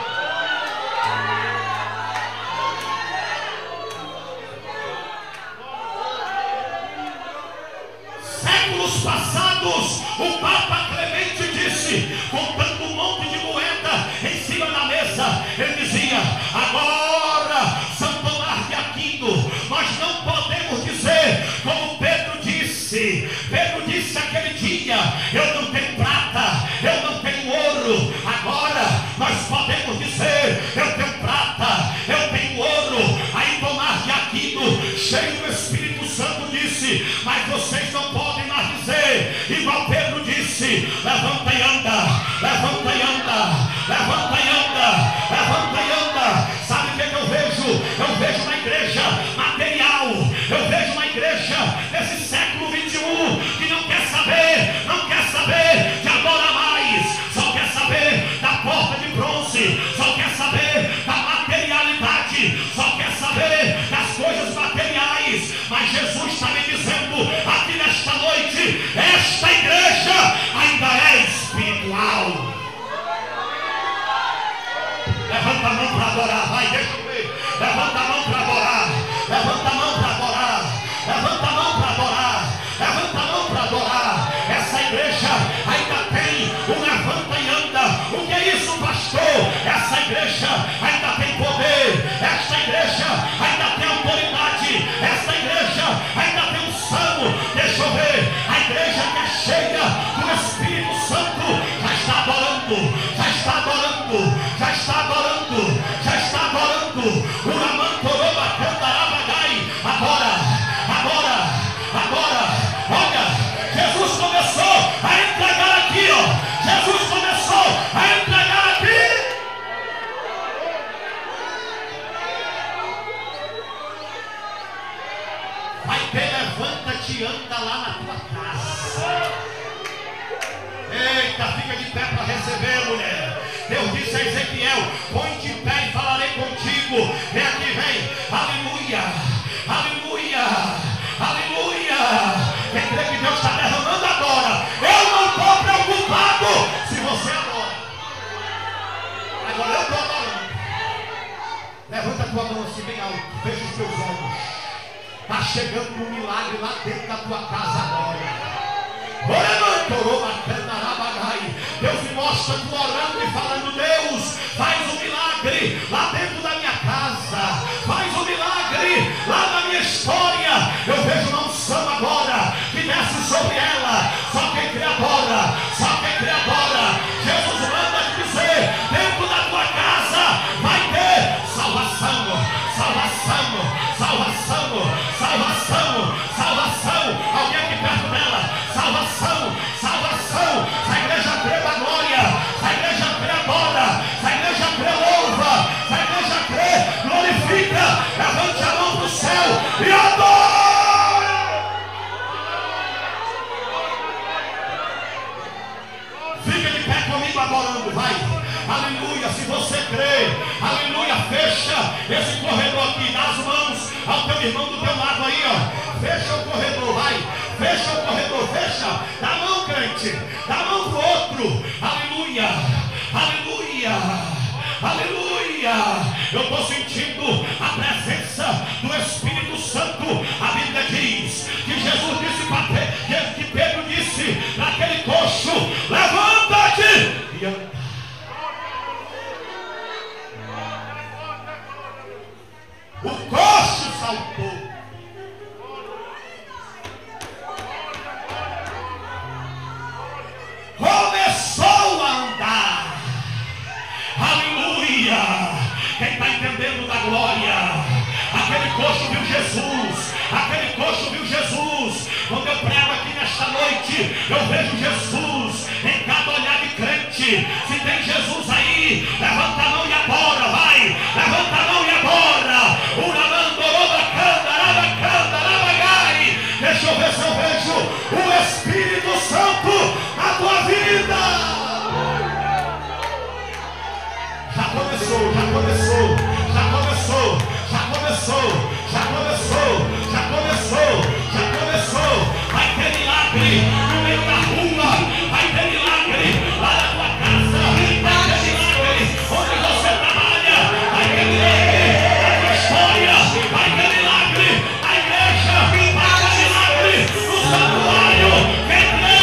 Séculos passados, o Papa Clemente disse, contando um monte de moeda em cima da mesa, ele dizia: agora, São Tomás de Aquino, nós não podemos dizer como Pedro disse. Pedro disse aquele dia: eu não tenho prata, eu não tenho ouro. Agora nós podemos dizer: eu tenho prata, eu tenho ouro. Aí Tomás de Aquino, cheio do Espírito Santo, disse: mas vocês não podem mais dizer igual Pedro disse. Levanta e anda, levanta e anda, levanta e anda, levanta e anda. Sabe o que eu vejo? Eu vejo uma igreja material, eu vejo uma igreja desse século 21 que não quer saber de adorar mais, só quer saber da porta de bronze, só quer saber da materialidade, só quer saber das coisas materiais. Mas Jesus está me dizendo aqui nesta noite: esta igreja ainda é espiritual. Levanta a mão para adorar, vai, deixa eu ver. Levanta a mão para adorar, levanta a mão para adorar, levanta a mão para adorar, levanta a mão para adorar. Essa igreja ainda tem um levanta e anda. O que é isso, pastor? Essa igreja ainda tem poder, essa igreja ainda tem autoridade, essa igreja ainda tem unção. Deixa eu ver, a igreja que é cheia do Espírito Santo já está adorando, já está adorando, já está adorando, já está adorando. Agora, olha, Jesus começou a entregar aqui, ó. Jesus começou a entregar aqui. Vai ter levanta-te e anda lá na tua casa. Eita, fica de pé para receber, mulher. Deus disse a Ezequiel: põe-te em pé e falarei contigo. Vem aqui, vem. Aleluia, aleluia, aleluia. Quem crê que Deus está derramando agora? Eu não estou preocupado se você adora. Agora eu estou adorando. Levanta a tua mão assim bem alto, fecha os teus olhos. Está chegando um milagre lá milagre lá dentro da minha casa, faz um milagre lá na minha história. Eu vejo uma unção agora que desce sobre ela. Só quem crê adora, só quem crê adora. Jesus manda dizer: dentro da tua casa vai ter salvação, salvação, salvação, salvação, salvação. Alguém aqui perto dela: salvação, salvação. Se a igreja crê da glória, se a igreja crê adora, se a igreja crê louva, se a igreja crê glorifica, levante a mão para o céu e adora. Fica de pé comigo adorando, vai. Aleluia, se você crê, aleluia, fecha esse corredor aqui, dá as mãos ao teu irmão do teu lado aí, ó. Fecha o corredor, vai. Fecha o corredor, fecha. Dá a mão, crente, dá a mão pro outro. Aleluia, aleluia, aleluia. Eu estou sentindo a presença do Espírito Santo. A Bíblia diz que Jesus disse para Pedro, que Pedro disse para aquele coxo: levanta-te e anda. O coxo saltou. Começou a andar. Aleluia. Quem está entendendo da glória? Aquele coxo viu Jesus. Aquele coxo viu Jesus. Quando eu prego aqui nesta noite, eu vejo Jesus em cada olhar de crente. Se tem Jesus aí, levanta a mão e adora, vai. Levanta a mão e adora. Deixa eu ver se eu vejo o Espírito Santo na tua vida. Já começou, já começou, já começou, já começou, já começou, já começou, já começou. Vai ter milagre no meio da rua, vai ter milagre lá na tua casa, vai ter milagre onde você trabalha, vai ter milagre na tua história, vai ter milagre na igreja, vai ter milagre no santuário. Quem crê,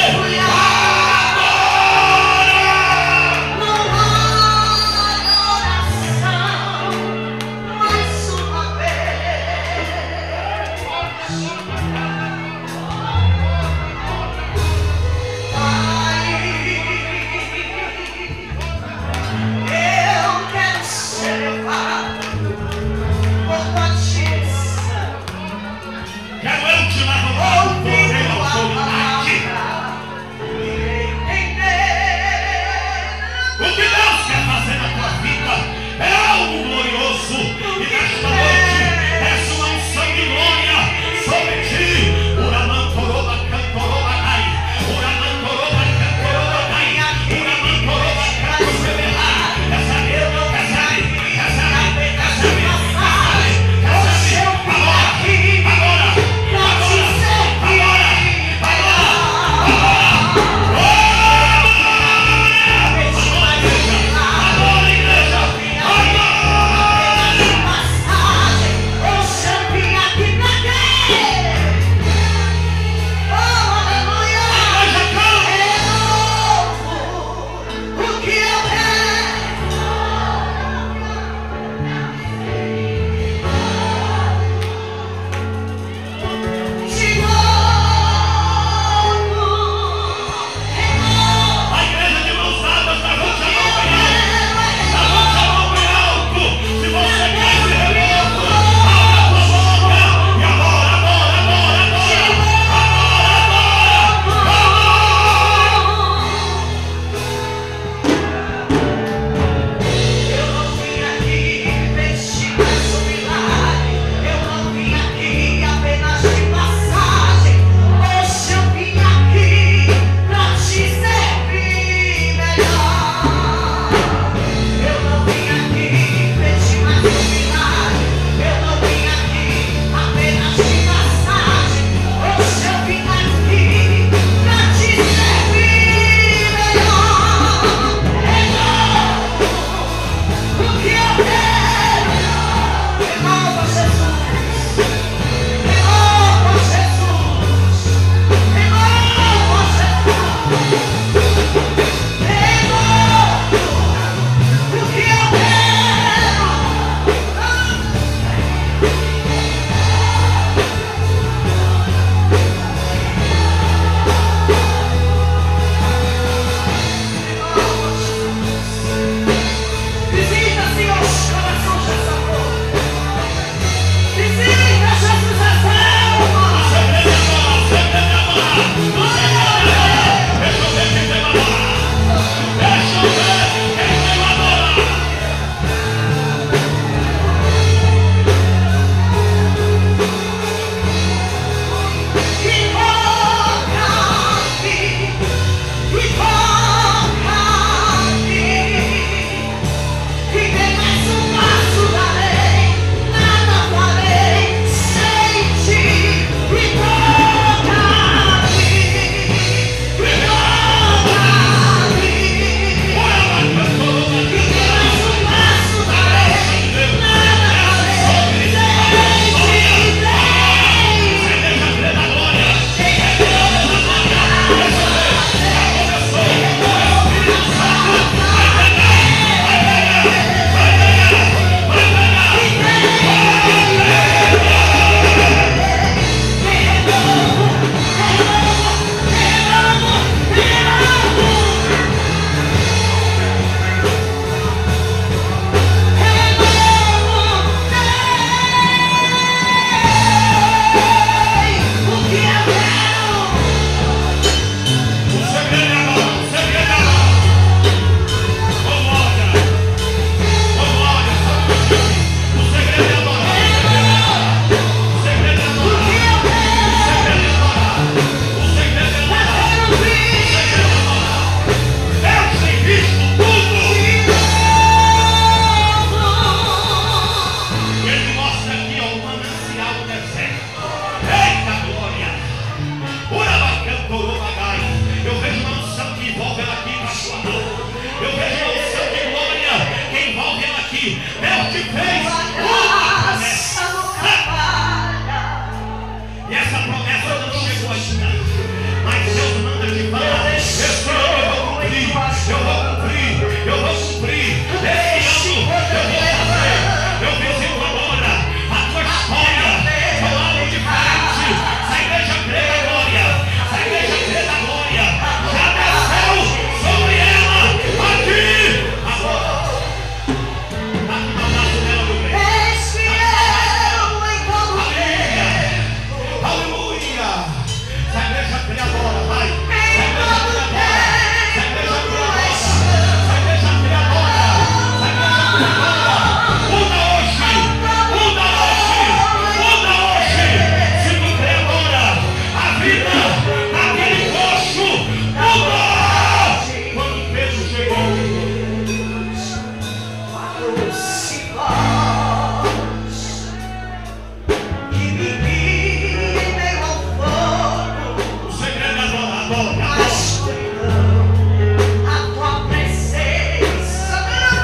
glória, a escuridão, a tua presença.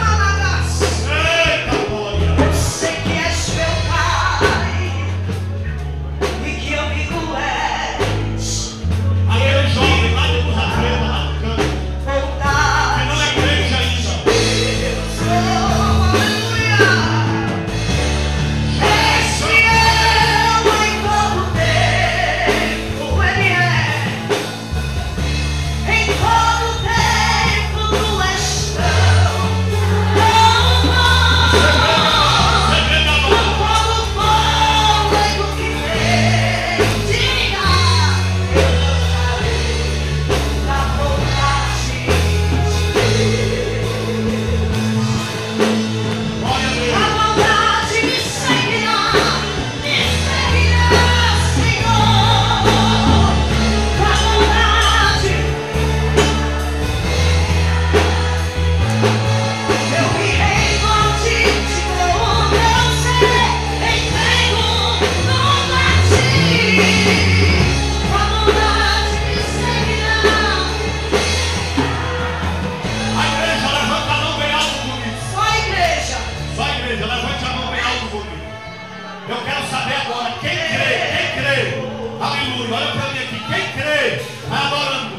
eita glória. Eu sei que és meu Pai e que amigo és. Aquele jovem lá de Cruz Preta, lá no campo, que não é crente ainda. Eu quero saber agora, quem crê, aleluia, olha para mim aqui, quem crê, vai adorando,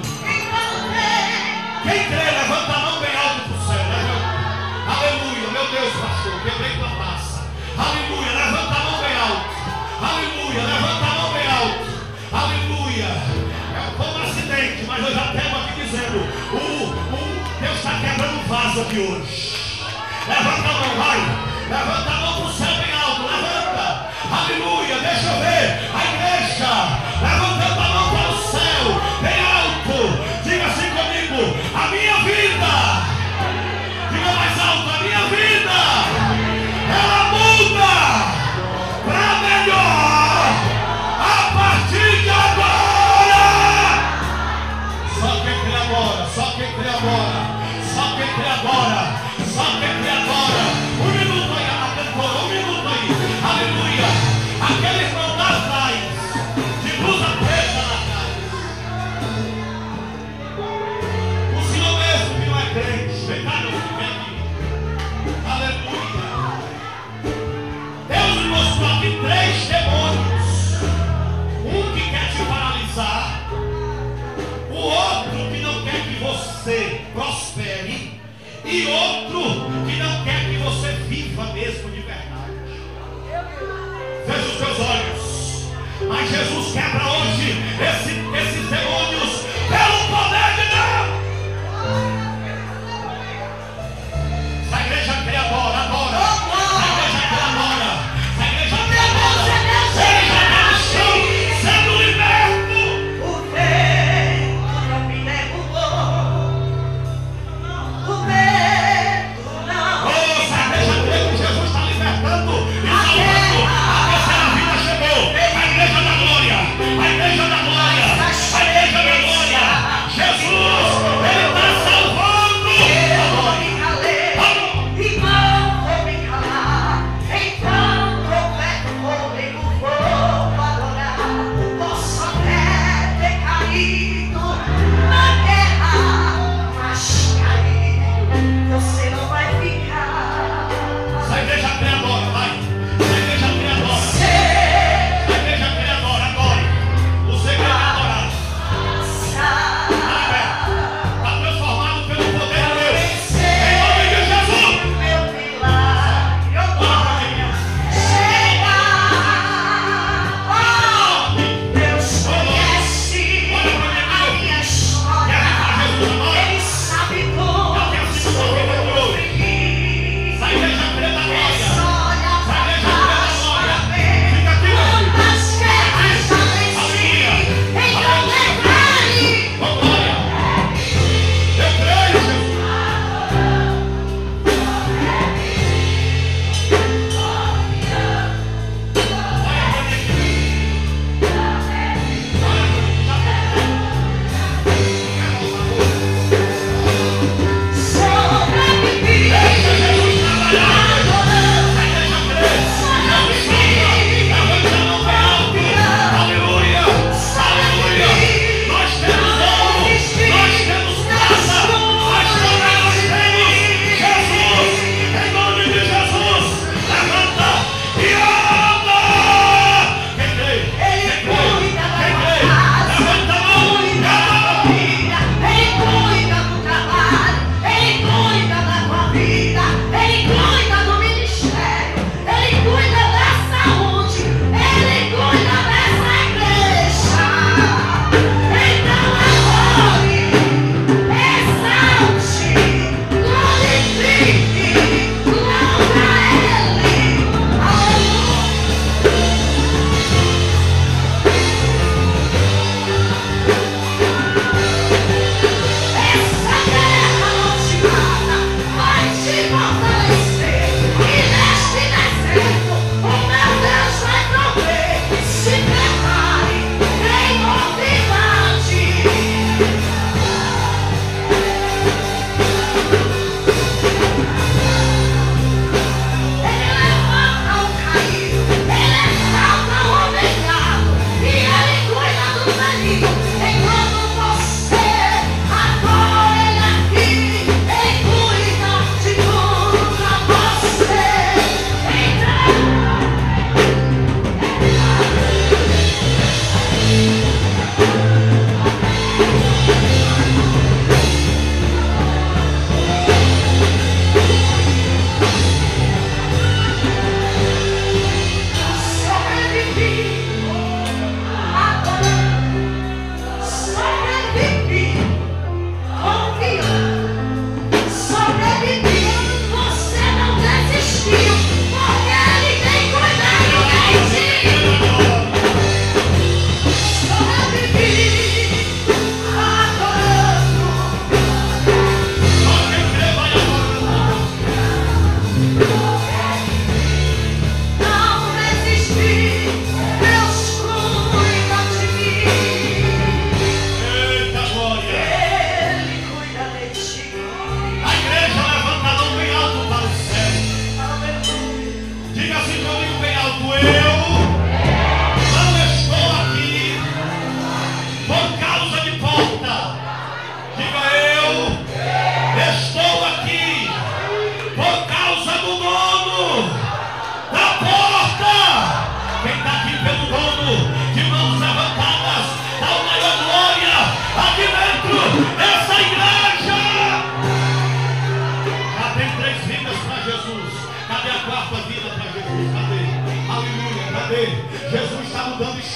quem crê, levanta a mão bem alto para o céu, levanta, aleluia, meu Deus, pastor, quebrei tua taça, aleluia, levanta a mão bem alto, aleluia, levanta a mão bem alto, aleluia, foi um acidente, mas eu já tenho aqui dizendo, Deus está quebrando o vaso aqui hoje, levanta a mão, vai, levanta a mão para o céu bem alto, levanta, aleluia, deixa eu ver, a igreja, levantando a mão para o céu, bem alto, diga assim comigo, a minha vida, diga mais alto, a minha vida, ela muda para melhor, a partir de agora, só quem crê agora, só quem crê agora, só quem crê agora, só quem crê agora, um minuto aí, um minuto aí, aleluia, aquele irmão lá atrás, de blusa preta lá atrás, o senhor mesmo que não é crente, vem cá meu filho, vem aqui, aleluia, Deus me mostrou aqui 3 demônios, um que quer te paralisar, o outro que não quer que você prospere, e outro que não quer que você viva mesmo de verdade. Feche os teus olhos. Mas Jesus quebra hoje esses demônios pelo poder de Deus. A igreja crê agora, adora. A igreja crê agora. A igreja crê agora. Ele já está no chão, sendo liberto. O vento não me derrubou. O vento não. Oh, se a igreja crê que Jesus está libertando e salvando, a terceira vida chegou. A igreja da glória. A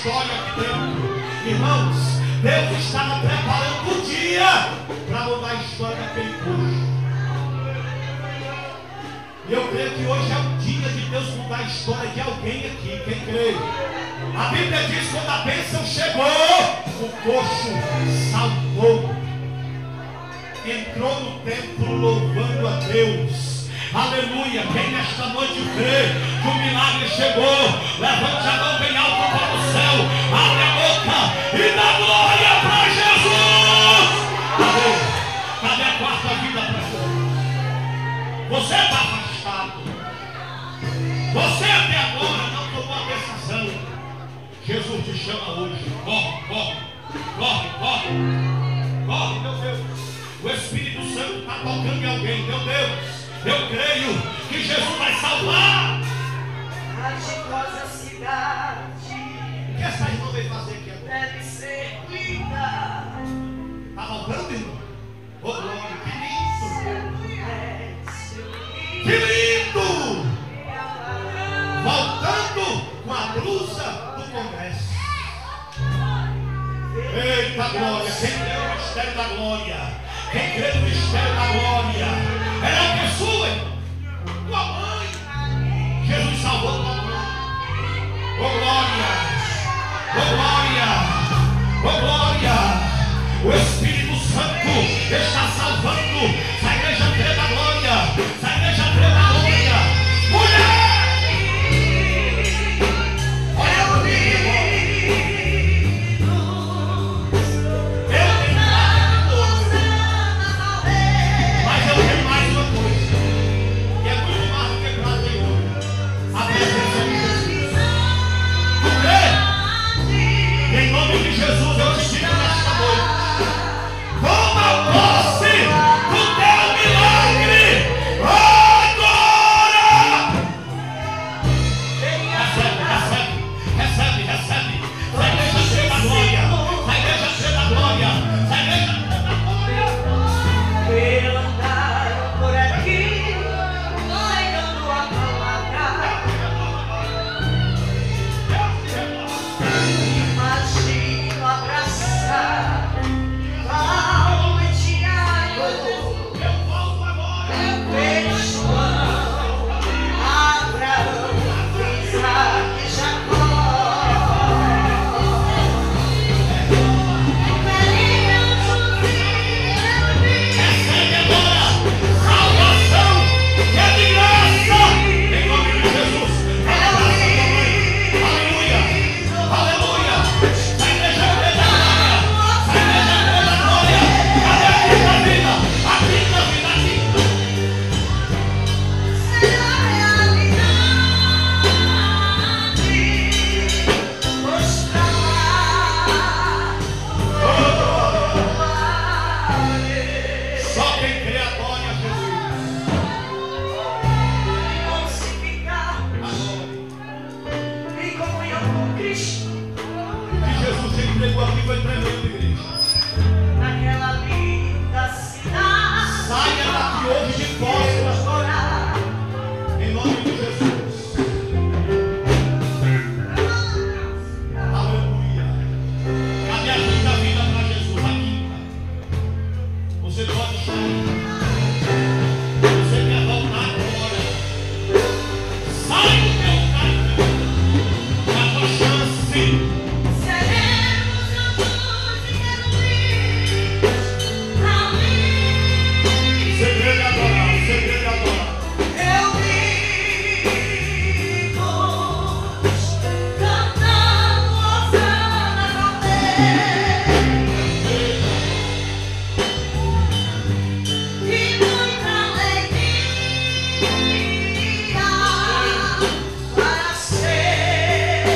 história aqui dentro. Irmãos, Deus estava preparando o dia para mudar a história daquele povo. E eu creio que hoje é o dia de Deus mudar a história de alguém aqui. Quem crê? A Bíblia diz que quando a bênção chegou, o coxo saltou, entrou no templo louvando a Deus. Aleluia. Quem nesta noite crê que o milagre chegou, levante a mão bem alto para o céu, abre a boca e dá glória para Jesus. Cadê a quarta vida para Jesus? Você está afastado. Você até agora não tomou a decisão. Jesus te chama hoje. Corre, corre, corre, corre. Corre, meu Deus. O Espírito Santo está tocando em alguém. Meu Deus, eu creio que Jesus vai salvar. A ditosa cidade. O que essa irmã veio fazer aqui agora? Deve ser linda. Está voltando, irmão? Ô, glória, que lindo. Que lindo. Voltando com a blusa do Congresso. Eita glória. Quem crê no mistério da glória? Quem crê no mistério da glória? Ela é sua, irmão. Tua mãe. Jesus salvou tua mãe. Oh glória. Oh glória. Oh glória. O Espírito Santo está salvando. Se a igreja crê na glória. Se a igreja crê na glória. Mulher. Jesus, eu te digo nesta noite, toma posse do teu milagre agora. Recebe. A igreja crê na glória. A igreja crê na glória. A igreja crê na glória. Pelo andar por aqui, pregando a palavra. Imagino abraçar Paulo e Tiago. Eu volto agora. Eu vejo João, Abraão, Isaac e Jacó. Recebe agora salvação que é de graça. Em nome de Jesus. Aleluia. Aleluia. A igreja crê na glória. A igreja crê na glória. Cadê a quinta vida? A quinta vida aqui. Será realidade, mostrar Só quem crê adore a Jesus. e ficar em comunhão com Cristo Que Jesus te entregou aqui foi tremendo, igreja. naquela linda cidade. Saia daqui hoje de costas. Orar. Em nome de Jesus. Aleluia. Cadê a quinta vida para Jesus? A quinta. Você pode sair. Você quer voltar agora. Sai do teu lugar. É a tua chance. Seremos juntos e queridos, amém. Segredo é adorar. Segredo é adorar. Reunidos, cantando hosanas ao Rei, e muita alegria para sempre.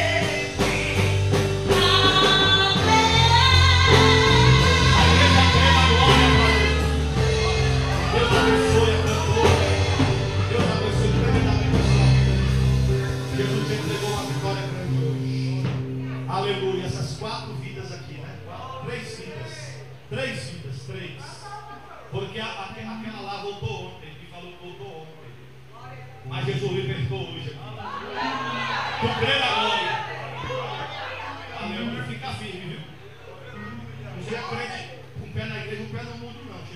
A igreja crê na glória para Deus. Deus abençoe a cantora. Deus abençoe tremendamente a sua vida. Jesus te entregou uma vitória grande hoje. Aleluia. Essas 4 vidas aqui, né? 3 vidas. 3 vidas. 3. Porque aquela lá voltou ontem. Ele falou que voltou ontem. Mas Jesus libertou hoje aqui. Tu crê na glória.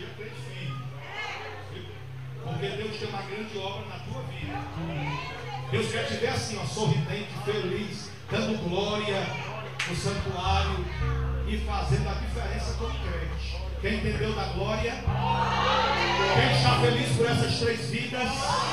seja crente firme. Porque Deus tem uma grande obra na tua vida. Deus quer te ver assim, ó, sorridente, feliz, dando glória no santuário e fazendo a diferença como crente. Quem entendeu da glória? Quem está feliz por essas 3 vidas?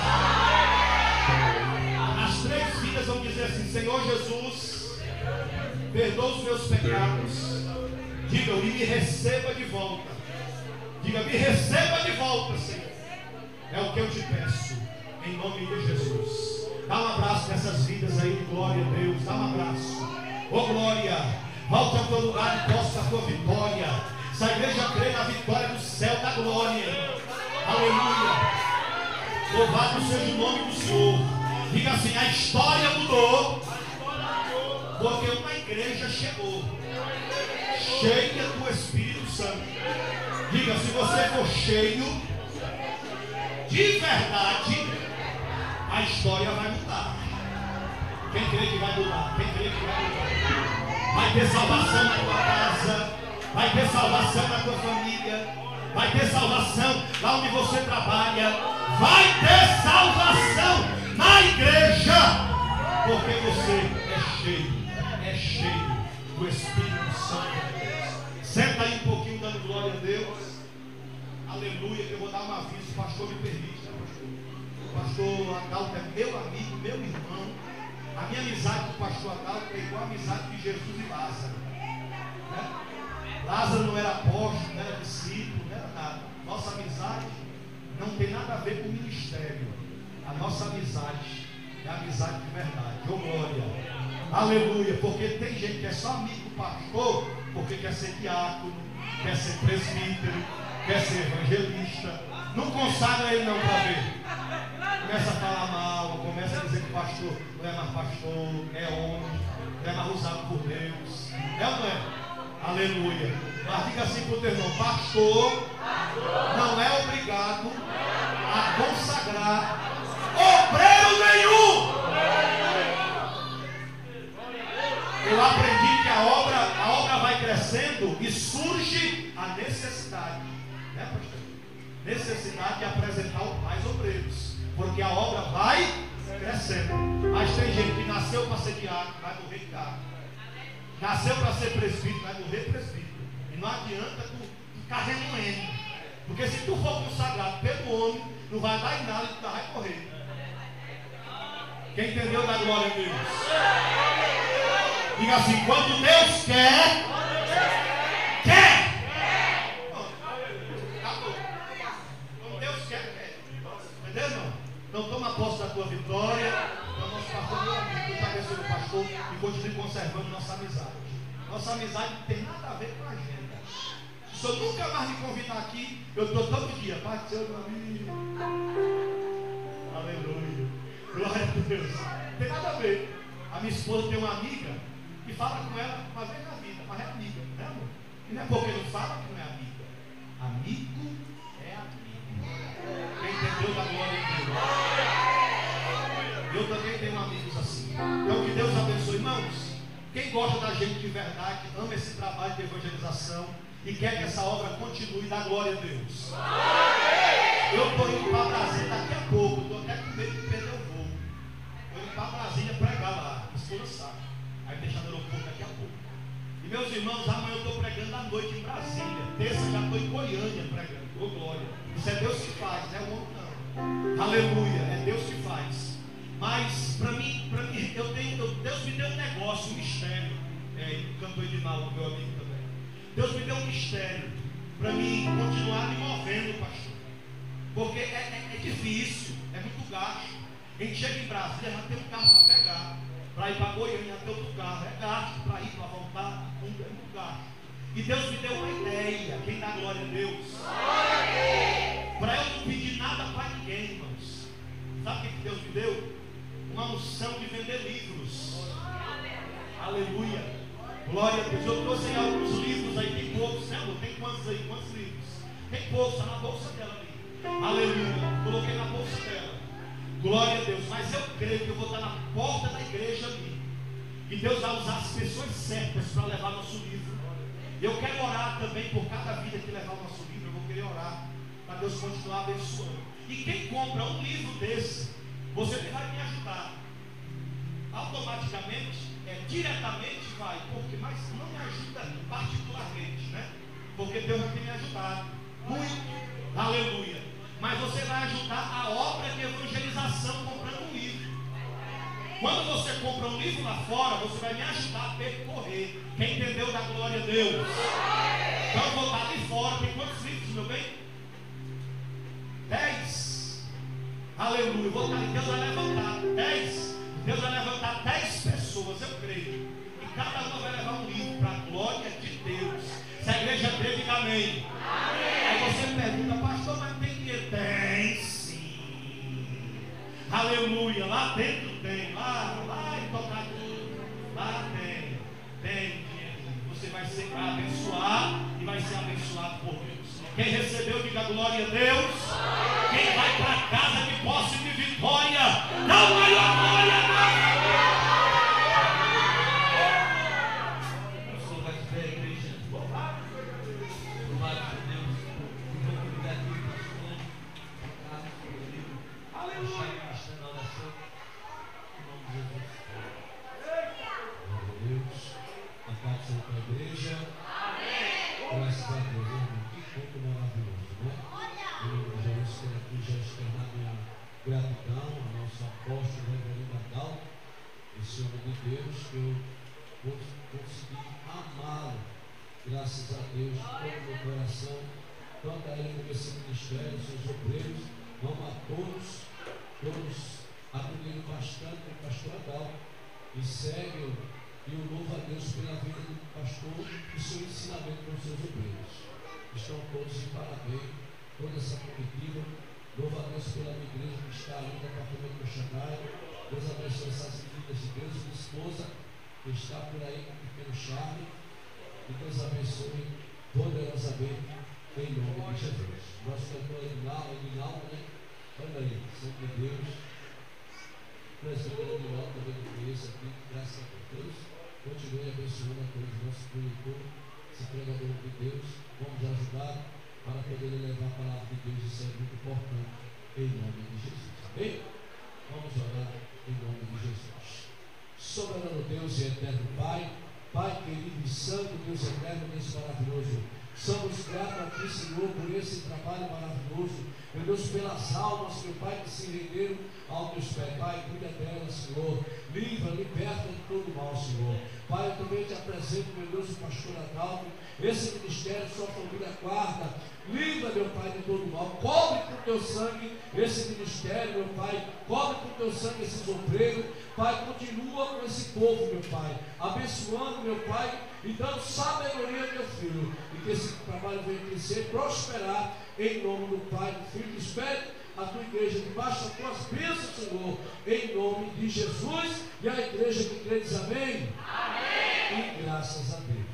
As 3 vidas vão dizer assim: Senhor Jesus, perdoa os meus pecados. Diga, e me receba de volta. Diga, me receba de volta, Senhor. É o que eu te peço, em nome de Jesus. Dá um abraço nessas vidas aí, de glória a Deus. Dá um abraço. Ô glória, volte ao teu lugar e possa a tua vitória. Se a igreja crê na vitória do céu da glória. Aleluia. Louvado seja o nome do Senhor. Diga assim: a história mudou, porque uma igreja chegou, cheia do Espírito Santo. Diga, se você for cheio de verdade, a história vai mudar. Quem crê que vai mudar? Quem crê que vai mudar? Vai ter salvação na tua casa, vai ter salvação na tua família, vai ter salvação lá onde você trabalha, vai ter salvação na igreja, porque você é cheio do Espírito Santo de Deus. Senta aí um pouquinho dando glória a Deus. Aleluia, que eu vou dar um aviso, o pastor me permite, né, pastor? O pastor Adalto é meu amigo, meu irmão. A minha amizade com o pastor Adalto é igual a amizade de Jesus e Lázaro, né? Lázaro não era apóstolo, não era discípulo, não era nada. Nossa amizade não tem nada a ver com o ministério. A nossa amizade é amizade de verdade. Oh glória, aleluia. Porque tem gente que é só amigo do pastor porque quer ser diácono, quer ser presbítero, quer ser evangelista. Não consagra ele não para ver. Começa a falar mal, começa a dizer que o pastor não é mais pastor, é homem, não é mais usado por Deus. É ou não é? Aleluia. Mas diga assim para o teu irmão: pastor não é obrigado a consagrar obreiro nenhum. Eu aprendi que a obra vai crescendo e surge a necessidade, né, pastor? Necessidade de apresentar mais obreiros, porque a obra vai crescendo. Mas tem gente que nasceu para ser diácono, vai morrer diácono. Nasceu para ser presbítero, vai morrer presbítero. E não adianta tu ficar remoendo, porque se tu for consagrado pelo homem, não vai dar em nada e tu vai morrer. Quem entendeu da glória a Deus? Diga assim: quando Deus quer, quer. Acabou. Quando Deus quer. Entendeu, irmão? Então toma posse da tua vitória. Então nosso pastor, meu amigo, Deus abençoe o pastor e continue conservando nossa amizade. Nossa amizade não tem nada a ver com a agenda. Se o senhor nunca mais me convidar aqui, eu estou todo dia. Pai do Senhor, meu amigo. Aleluia. Glória a Deus. Não tem nada a ver. A minha esposa tem uma amiga que fala com ela uma vez na vida, mas é amiga, né, amor? E não é porque não fala que não é amiga. Amigo é amigo. Quem entendeu da glória de Deus? Eu também tenho amigos assim. Então que Deus abençoe, irmãos. Quem gosta da gente de verdade, ama esse trabalho de evangelização e quer que essa obra continue, dá glória a Deus. Eu estou indo para Brasília daqui a pouco, estou até com medo de perder o voo. Estou indo para Brasília pregar lá, esposa sabe. Aí deixar no aeroporto daqui a pouco. E meus irmãos, amanhã eu estou pregando à noite em Brasília. Terça já estou em Goiânia pregando. Ô glória. Isso é Deus que faz, não é o homem não. Aleluia, é Deus que faz. Mas para mim, Deus me deu um negócio, um mistério. O cantor Edinaldo, meu amigo também. Deus me deu um mistério para mim continuar me movendo, pastor. Porque é difícil, é muito gasto. A gente chega em Brasília, já tem um carro para pegar. Para ir para Goiânia, já tem outro carro. É gasto para ir, para voltar, é muito gasto. E Deus me deu uma ideia. Quem dá glória a Deus? Para eu não pedir nada para ninguém, irmãos. Sabe o que Deus me deu? Uma unção de vender livros. Aleluia. Glória a Deus. Eu trouxe aí alguns livros aí, tem poucos, né, amor? Tem quantos aí? Quantos livros? Tem poucos, está na bolsa dela ali. Aleluia. Coloquei na bolsa dela. Glória a Deus. Mas eu creio que eu vou estar na porta da igreja ali. E Deus vai usar as pessoas certas para levar nosso livro. Eu quero orar também por cada vida que levar o nosso livro. Eu vou querer poder orar, para Deus continuar abençoando. E quem compra um livro desse, você vai me ajudar. Automaticamente, diretamente vai, porque, mas não me ajuda particularmente, né? Porque Deus vai ter me ajudado muito, aleluia. Mas você vai ajudar a obra de evangelização comprando um livro. Quando você compra um livro lá fora, você vai me ajudar a percorrer. Quem entendeu da glória a Deus? Então eu vou estar ali fora. Tem quantos livros, meu bem? 10. Aleluia. Eu vou estar ali. Deus vai levantar 10. Deus vai levantar 10 pessoas, eu creio. E cada uma vai levar um livro para a glória de Deus. Se a igreja crê, diga amém. Aí você pergunta, pastor, mas tem dinheiro? Tem sim. Aleluia. Lá dentro tem. Lá em Tocantins. Lá tem dinheiro. Você vai ser abençoado e vai ser abençoado por Deus. Quem recebeu, diga glória a Deus. Quem vai para casa de posse de vitória, dá o maior glória a Deus. O senhor vai esperar a igreja. Louvado por Deus. Eu vou convidar aqui o pastor Carlos Rodrigo. Aleluia. Está na oração. Em nome de Jesus. Glória a Deus. A paz seja para a igreja. Amém. Graças a Deus, irmão. Que culto maravilhoso, né? Em nome de Jesus, quero aqui já externar minha gratidão ao nosso apóstolo, reverendo Adalto, esse homem de Deus, que eu consegui amá-lo, graças a Deus, de todo o meu coração, tanto a ele como esse ministério, seus obreiros, amo a todos admiro bastante o pastor Adalto, e segue e eu louvo a Deus pela vida do pastor e seu ensinamento para os seus obreiros. Estão todos de parabéns, toda essa comitiva. Louvo a Deus pela minha igreja que está ali no departamento do Xangai. Deus abençoe essas meninas de Deus, minha esposa que está por aí com o pequeno Charme. E Deus abençoe poderosamente em nome de Jesus. Nós cantamos Elinaldo, né? Olha aí, Santo de Deus. Presbítero Elinaldo também que conheço aqui, graças a Deus. Continue abençoando a todos os nossos produtores, esse pregador de Deus. Vamos ajudar para poder levar a palavra de Deus. Isso é muito importante em nome de Jesus. Amém? Vamos orar em nome de Jesus. Soberano Deus e eterno Pai, Pai querido e santo, Deus eterno, Deus maravilhoso. Somos gratos a Ti, Senhor, por esse trabalho maravilhoso. Meu Deus, pelas almas, meu Pai, que se renderam aos Teus pés. Pai, cuida delas, Senhor. Livra, liberta de todo mal, Senhor. Pai, eu também te apresento, meu Deus, o pastor Adalto, esse ministério, sua família guarda. Livra, meu Pai, de todo mal. Cobre com o Teu sangue esse ministério, meu Pai. Cobre com o Teu sangue esses obreiros. Pai, continua com esse povo, meu Pai. Abençoando, meu Pai, e dando sabedoria ao Teu Filho. E que esse trabalho venha crescer, prosperar, em nome do Pai, do Filho e do Espírito. A Tua igreja debaixo das Tuas bênçãos, Senhor, em nome de Jesus. E a igreja que crê diz amém. Amém. E graças a Deus.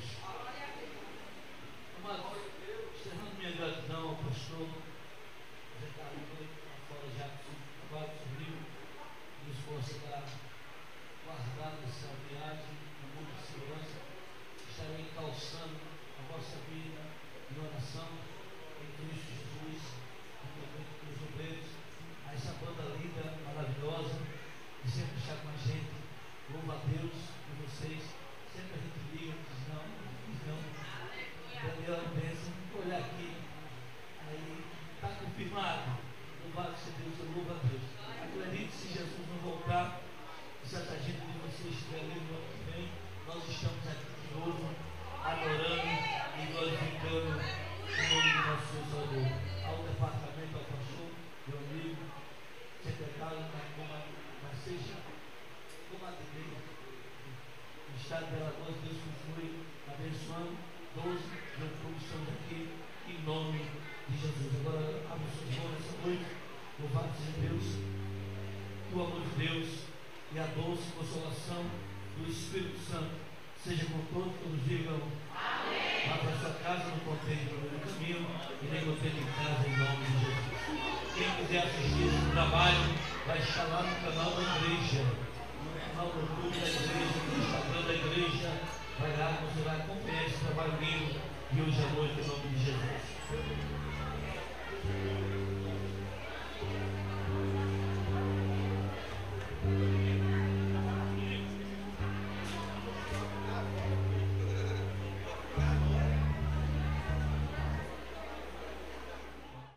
Amados, externando minha gratidão ao pastor, já está ali fora já, trabalho sobre nos considerar guardar essa viagem com muita segurança. Estarei calçando a vossa vida em oração em Cristo Jesus, com os obreiros, a essa banda linda, maravilhosa, que sempre está com a gente. Louva a Deus por vocês. Sempre a gente liga, diz não. Daniel pensa, vou olhar aqui, aí está confirmado. Louvado seja Deus, eu louvo a Deus. Acredite, se Jesus não voltar, se a gente de vocês estiver ali no ano que vem, nós estamos aqui de novo, adorando e glorificando o nome do nosso Senhor Salvador. Ao departamento, ao pastor, meu amigo, secretário, mas seja como a igreja, o estado de Alagoas, Deus continue abençoando. 12 de outubro estamos aqui em nome de Jesus. Agora abra os seus olhos nessa noite. Louvado seja Deus, que o amor de Deus e a doce consolação do Espírito Santo seja com todos digam amém. Vá para sua casa, não contente pelo caminho e nem contente em casa, em nome de Jesus. Quem quiser assistir esse trabalho vai estar lá no canal da igreja, no canal do YouTube da igreja, no Instagram da igreja. Vai lá, você vai acompanhar esse trabalho lindo e hoje à noite, em nome de Jesus.